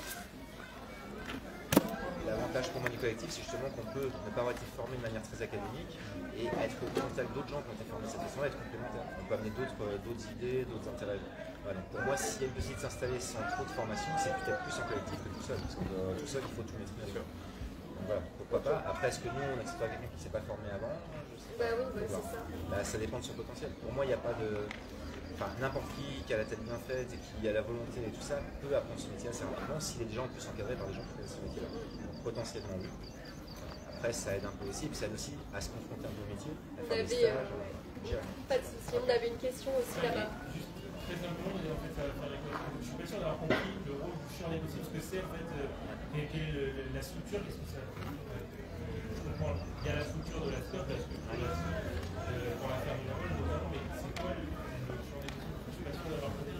L'avantage pour moi du collectif, c'est justement qu'on peut ne pas avoir été formé de manière très académique et être au contact d'autres gens qui ont été formés de cette façon-là, être complémentaire. On peut amener d'autres, d'autres idées, d'autres intérêts. Voilà, donc pour moi, s'il y a une possibilité de s'installer sans trop de formation, c'est peut-être plus en collectif que tout seul, parce que euh, tout seul, il faut tout maîtriser. Donc voilà, pourquoi pas. Après, est-ce que nous, on accepte quelqu'un qui ne s'est pas formé avant? Je sais Bah pas. oui, bah, c'est ça. Bah, ça dépend de son potentiel. Pour moi, il n'y a pas de... Enfin, n'importe qui qui a la tête bien faite et qui a la volonté et tout ça peut apprendre ce métier assez rapidement s'il est déjà en plus encadré par des gens qui connaissent ce métier-là. Donc potentiellement oui. Après, ça aide un peu aussi, puis ça aide aussi à se confronter à un nouveau métier, à faire des stages. Euh... Pas de souci, on avait une question aussi là-bas. Juste très simplement, et en fait, ça va faire les... je suis pas sûr d'avoir compris le rôle du champ des possibles, ce que c'est en fait, euh, quelle, quelle est le, la structure, qu'est-ce que ça euh, je comprends, il y a la structure de la scope, la structure de la, euh, pour la ferme de l'Envol notamment, mais c'est quoi le, le champ des possibles? Je suis pas sûr d'avoir compris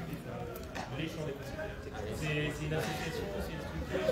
les champs des possibles. C'est, c'est une association, c'est une structure,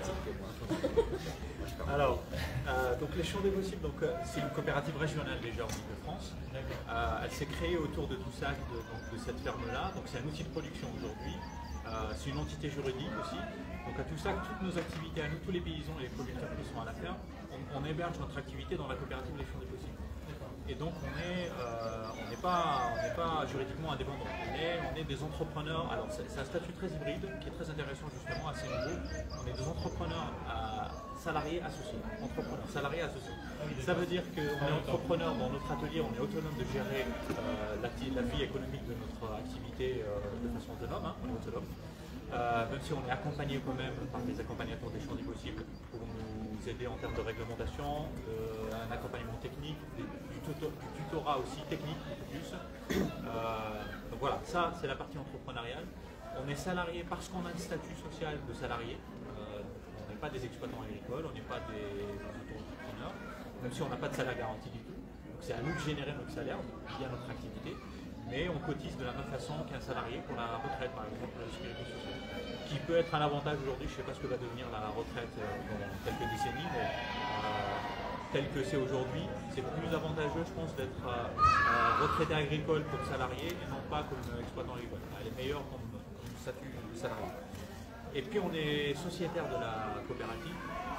c'est... Alors, euh, donc les champs des possibles, donc, euh, c'est une coopérative régionale déjà en Ile-de-France. Euh, elle s'est créée autour de tout ça, de, donc, de cette ferme-là. Donc c'est un outil de production aujourd'hui. Euh, c'est une entité juridique aussi. Donc à tout ça, toutes nos activités, à nous, tous les paysans et les producteurs qui sont à la ferme, on, on héberge notre activité dans la coopérative Les Champs des Possibles. Et donc on est, euh, on n'est pas, on n'est pas juridiquement indépendant. On est, on est des entrepreneurs. Alors c'est, c'est un statut très hybride qui est très intéressant justement à ces niveaux. On est des entrepreneurs à salariés associés, entrepreneurs, salariés associés. Ça veut dire qu'on est entrepreneur dans notre atelier, on est autonome de gérer euh, la, la vie économique de notre activité euh, de façon autonome, hein, on est autonome. Euh, même si on est accompagné quand même par des accompagnateurs des champs des possibles pour nous aider en termes de réglementation, euh, un accompagnement technique, du, tuto, du tutorat aussi technique, plus. Euh, donc voilà, ça c'est la partie entrepreneuriale. On est salarié parce qu'on a un statut social de salarié. Euh, on n'est pas des exploitants agricoles, on n'est pas des, des auto-entrepreneurs, même si on n'a pas de salaire garanti du tout. Donc c'est à nous de générer notre salaire via notre activité. Mais on cotise de la même façon qu'un salarié pour la retraite, par exemple, la sécurité sociale. Qui peut être un avantage aujourd'hui, je ne sais pas ce que va devenir la retraite dans quelques décennies, mais euh, tel que c'est aujourd'hui, c'est plus avantageux, je pense, d'être euh, retraité agricole comme salarié et non pas comme exploitant agricole. Elle est meilleure comme, comme statut salarié. Et puis on est sociétaire de la coopérative.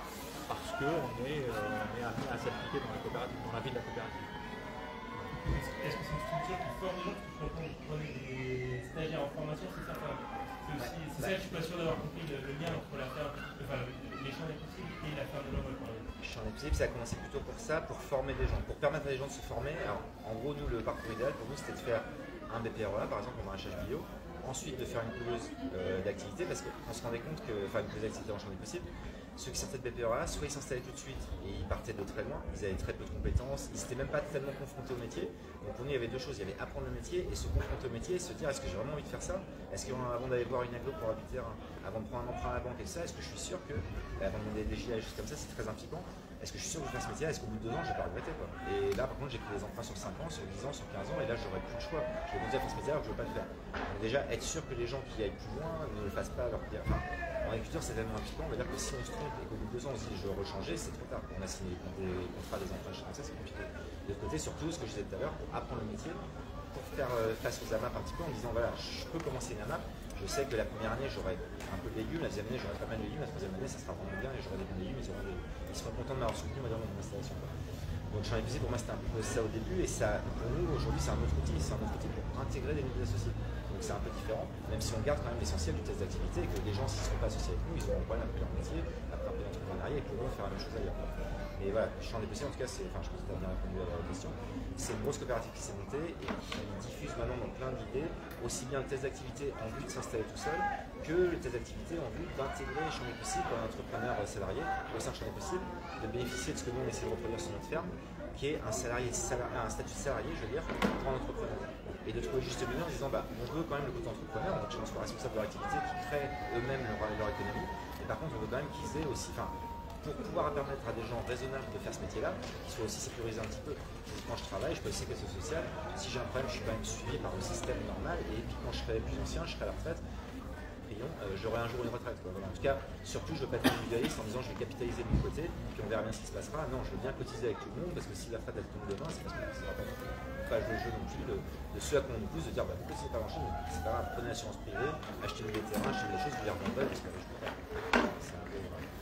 parce qu'on est, euh, on est amené à s'appliquer dans la coopérative, dans la vie de la coopérative. Est-ce que c'est une structure qui forme les gens? Quand vous prenez des stagiaires en formation, c'est ça? C'est aussi, c'est ça que je suis pas sûr d'avoir compris le, le lien entre la ferme, enfin les champs des possibles et la ferme de l'homme. Les champs des possibles, ça a commencé plutôt pour ça, pour former des gens, pour permettre à des gens de se former. Alors, en gros, nous, le parcours idéal pour nous, c'était de faire un B P R E A, par exemple, en maraîchage bio, ensuite de faire une couleuse euh, d'activité, parce qu'on se rendait compte que, enfin, une couleuse d'activité en champ des possibles, ceux qui sortaient de B P R E A, soit ils s'installaient tout de suite et ils partaient de très loin, ils avaient très peu de compétences, ils n'étaient même pas tellement confrontés au métier. Donc pour nous, il y avait deux choses, il y avait apprendre le métier et se confronter au métier et se dire est-ce que j'ai vraiment envie de faire ça? Est-ce qu'avant d'aller voir une aglo pour habiter, avant de prendre un emprunt à la banque et ça, est-ce que je suis sûr que, avant de demander des G I A et choses comme ça, c'est très impliquant. Est-ce que je suis sûr que je vais faire ce métier? Est-ce qu'au bout de deux ans, je vais pas regretter quoi? Et là, par contre, j'ai pris des emprunts sur cinq ans, sur dix ans, sur quinze ans, et là, j'aurais plus de choix. Je vais continuer à faire ce métier alors que je ne veux pas le faire. Donc déjà, être sûr que les gens qui aillent plus loin ne le fassent pas leur dire. Enfin, en agriculture, c'est tellement impliquant, on va dire que si on se trompe et qu'au bout de deux ans, on se dit je veux rechanger, c'est trop tard. On a signé des contrats, des emprunts, comme ça, c'est compliqué. De l'autre côté, surtout, ce que je disais tout à l'heure, pour apprendre le métier, pour faire face aux A M A P un petit peu en disant voilà, je peux commencer une A M A P. Je sais que la première année, j'aurai un peu de légumes, la deuxième année, j'aurai pas mal de légumes, la troisième année, ça sera vraiment bien et j'aurai des bons légumes, ils, auront des... ils seront contents de m'avoir soutenu dans mon installation. Donc, champ des possibles, pour moi, c'était un peu ça au début et ça, pour nous, aujourd'hui, c'est un autre outil, c'est un autre outil pour intégrer des nouveaux associés. Donc, c'est un peu différent, même si on garde quand même l'essentiel du test d'activité et que les gens, s'ils ne seront pas associés avec nous, ils auront un problème après leur métier, après un peu d'entrepreneuriat et pourront faire la même chose ailleurs. Mais voilà, champ des possibles, en tout cas, enfin, je pense que tu as bien répondu à la question. C'est une grosse coopérative qui s'est montée et qui diffuse maintenant dans plein d'idées, aussi bien le test d'activité en vue de s'installer tout seul que le test d'activité en vue d'intégrer les champs des possibles pour un entrepreneur salarié au sein de champ des possibles, de bénéficier de ce que nous on essaie de reproduire sur notre ferme, qui est un, salarié, un statut de salarié, je veux dire, pour un entrepreneur. Et de trouver juste le milieu en disant bah, on veut quand même le côté entrepreneur, donc les gens soient responsables de leur activité, qui créent eux-mêmes leur, leur économie, et par contre on veut quand même qu'ils aient aussi. Enfin, pour pouvoir permettre à des gens raisonnables de faire ce métier-là, qu'ils soient aussi sécurisés un petit peu. Quand je travaille, je peux aussi sécurité sociale. Si j'ai un problème, je suis quand même suivi par le système normal. Et puis quand je serai plus ancien, je serai à la retraite. Prions, euh, j'aurai un jour une retraite. Quoi. Voilà. En tout cas, surtout, je ne veux pas être individualiste en disant je vais capitaliser de mon côté, puis on verra bien ce qui se passera. Non, je veux bien cotiser avec tout le monde, parce que si la retraite elle tombe demain, c'est parce qu'on ne cotisera pas non plus. Pas jouer le jeu non plus de, de ceux à qui on nous pousse de dire bah, vous ne cotisez pas grand-chose, mais c'est pas grave, prenez l'assurance privée, achetez des terrains, achetez des choses, vous les revendrez parce que je peux pas. C'est un peu.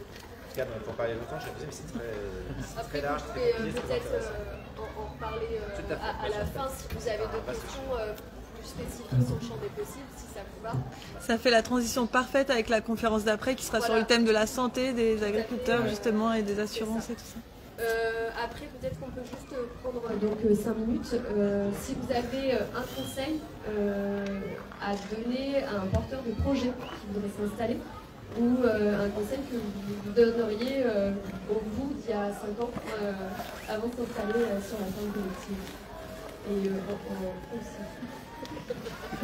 On peut en parler longtemps, je sais, mais c'est très, très large, très compliqué. Peut-être euh, en, en parler euh, à, à, à la fin si vous avez d'autres questions euh, plus spécifiques sur le champ des possibles, si ça vous va. Ça fait la transition parfaite avec la conférence d'après qui sera voilà. sur le thème de la santé des agriculteurs ouais. justement et des assurances et tout ça. Euh, après, peut-être qu'on peut juste prendre donc euh, cinq minutes. Euh, si vous avez euh, un conseil euh, à donner à un porteur de projet qui voudrait s'installer, ou euh, un conseil que vous donneriez euh, au vous d'il y a cinq ans euh, avant de s'installer euh, sur la ferme collective et euh, en, en aussi.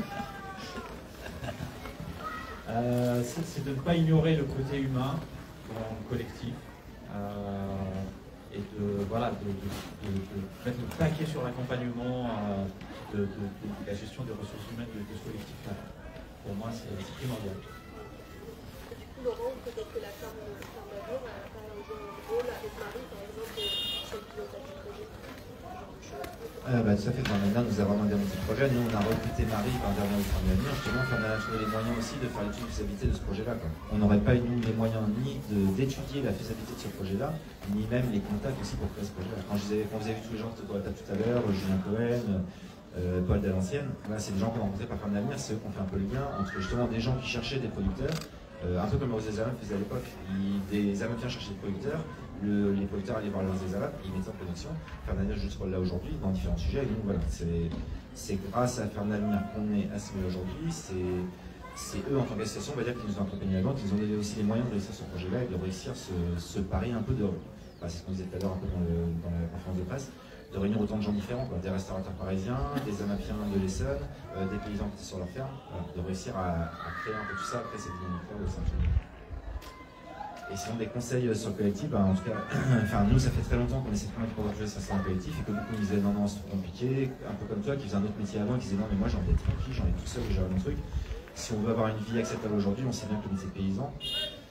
euh, c'est de ne pas ignorer le côté humain dans le collectif euh, et de, voilà, de, de, de, de mettre le paquet sur l'accompagnement euh, de, de, de, de la gestion des ressources humaines de, de ce collectif-là. Pour moi, c'est primordial. Laurent, peut-être que la ferme d'amour a joué un rôle avec Marie, par exemple, sur le pilotage du projet. Euh, bah, tout à fait, Fernanda nous a vraiment donné un petit projet. Nous, on a recruté Marie par dernier au Ferme d'avenir. Justement, Fernanda a trouvé les moyens aussi de faire l'étude de faisabilité de ce projet-là. On n'aurait pas eu, nous, les moyens ni d'étudier la faisabilité de ce projet-là, ni même les contacts aussi pour créer ce projet-là. Quand, quand vous avez vu tous les gens qui étaient autour de la table tout à l'heure, Julien Cohen, euh, Paul Dalancienne, là, c'est des gens qu'on a rencontrés par Ferme d'avenir, c'est eux qui ont fait un peu le lien entre justement des gens qui cherchaient des producteurs. Euh, un peu comme Rose des A M A P faisait à l'époque, des A M A Piens cherchaient des producteurs, le, les producteurs allaient voir les Rose des A M A P, ils mettaient en production. Ferme d'avenir juste là aujourd'hui dans différents sujets. Et donc voilà, c'est grâce à Ferme d'avenir qu'on est à ce niveau aujourd'hui. C'est eux en tant qu'association, on va dire, qui nous ont accompagnés avant, qui nous ont donné aussi les moyens de réussir ce projet-là et de réussir ce, ce pari un peu de. Bah, c'est ce qu'on disait tout à l'heure un peu dans, le, dans la conférence de presse. De réunir autant de gens différents, quoi. Des restaurateurs parisiens, des A M A Piens de l'Essonne, euh, des paysans qui étaient sur leur ferme, voilà, de réussir à, à créer un peu tout ça après cette dynamique-là au sein de chez nous. Et sinon des conseils sur le collectif, bah, en tout cas, enfin nous ça fait très longtemps qu'on essaie de convaincre pour jouer ça c'est un collectif et que beaucoup nous disaient non non c'est trop compliqué, un peu comme toi qui faisait un autre métier avant et qui disait non mais moi j'ai envie d'être tranquille, j'ai envie tout seul de gérer mon truc. Si on veut avoir une vie acceptable aujourd'hui, on sait bien que le métier de paysan,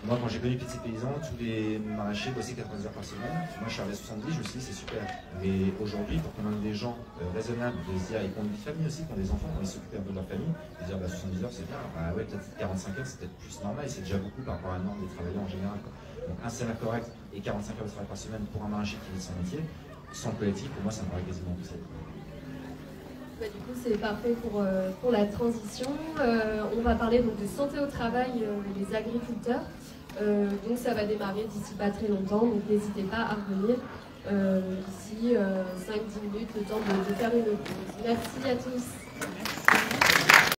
Moi, quand j'ai connu Petits Paysans, tous les maraîchers bossaient quatre-vingts heures par semaine. Moi, je suis arrivé à soixante-dix, je me suis dit, c'est super. Mais aujourd'hui, pour qu'on ait des gens euh, raisonnables, de se dire, ils ont une famille aussi, qui ont des enfants, qui ont s'occuper un peu de leur famille, de se dire, bah, soixante-dix heures, c'est bien. Bah ouais, peut-être quarante-cinq heures, c'est peut-être plus normal, et c'est déjà beaucoup par rapport à la norme des travailleurs en général, quoi. Donc, un salaire correct et quarante-cinq heures de travail par semaine pour un maraîcher qui vit de son métier, sans collectif, pour moi, ça me paraît quasiment tout ça. Bah, du coup, c'est parfait pour, euh, pour la transition. Euh, on va parler donc de santé au travail euh, des agriculteurs. Euh, donc ça va démarrer d'ici pas très longtemps, donc n'hésitez pas à revenir euh, d'ici euh, cinq dix minutes, le temps de, de faire une pause. Merci à tous.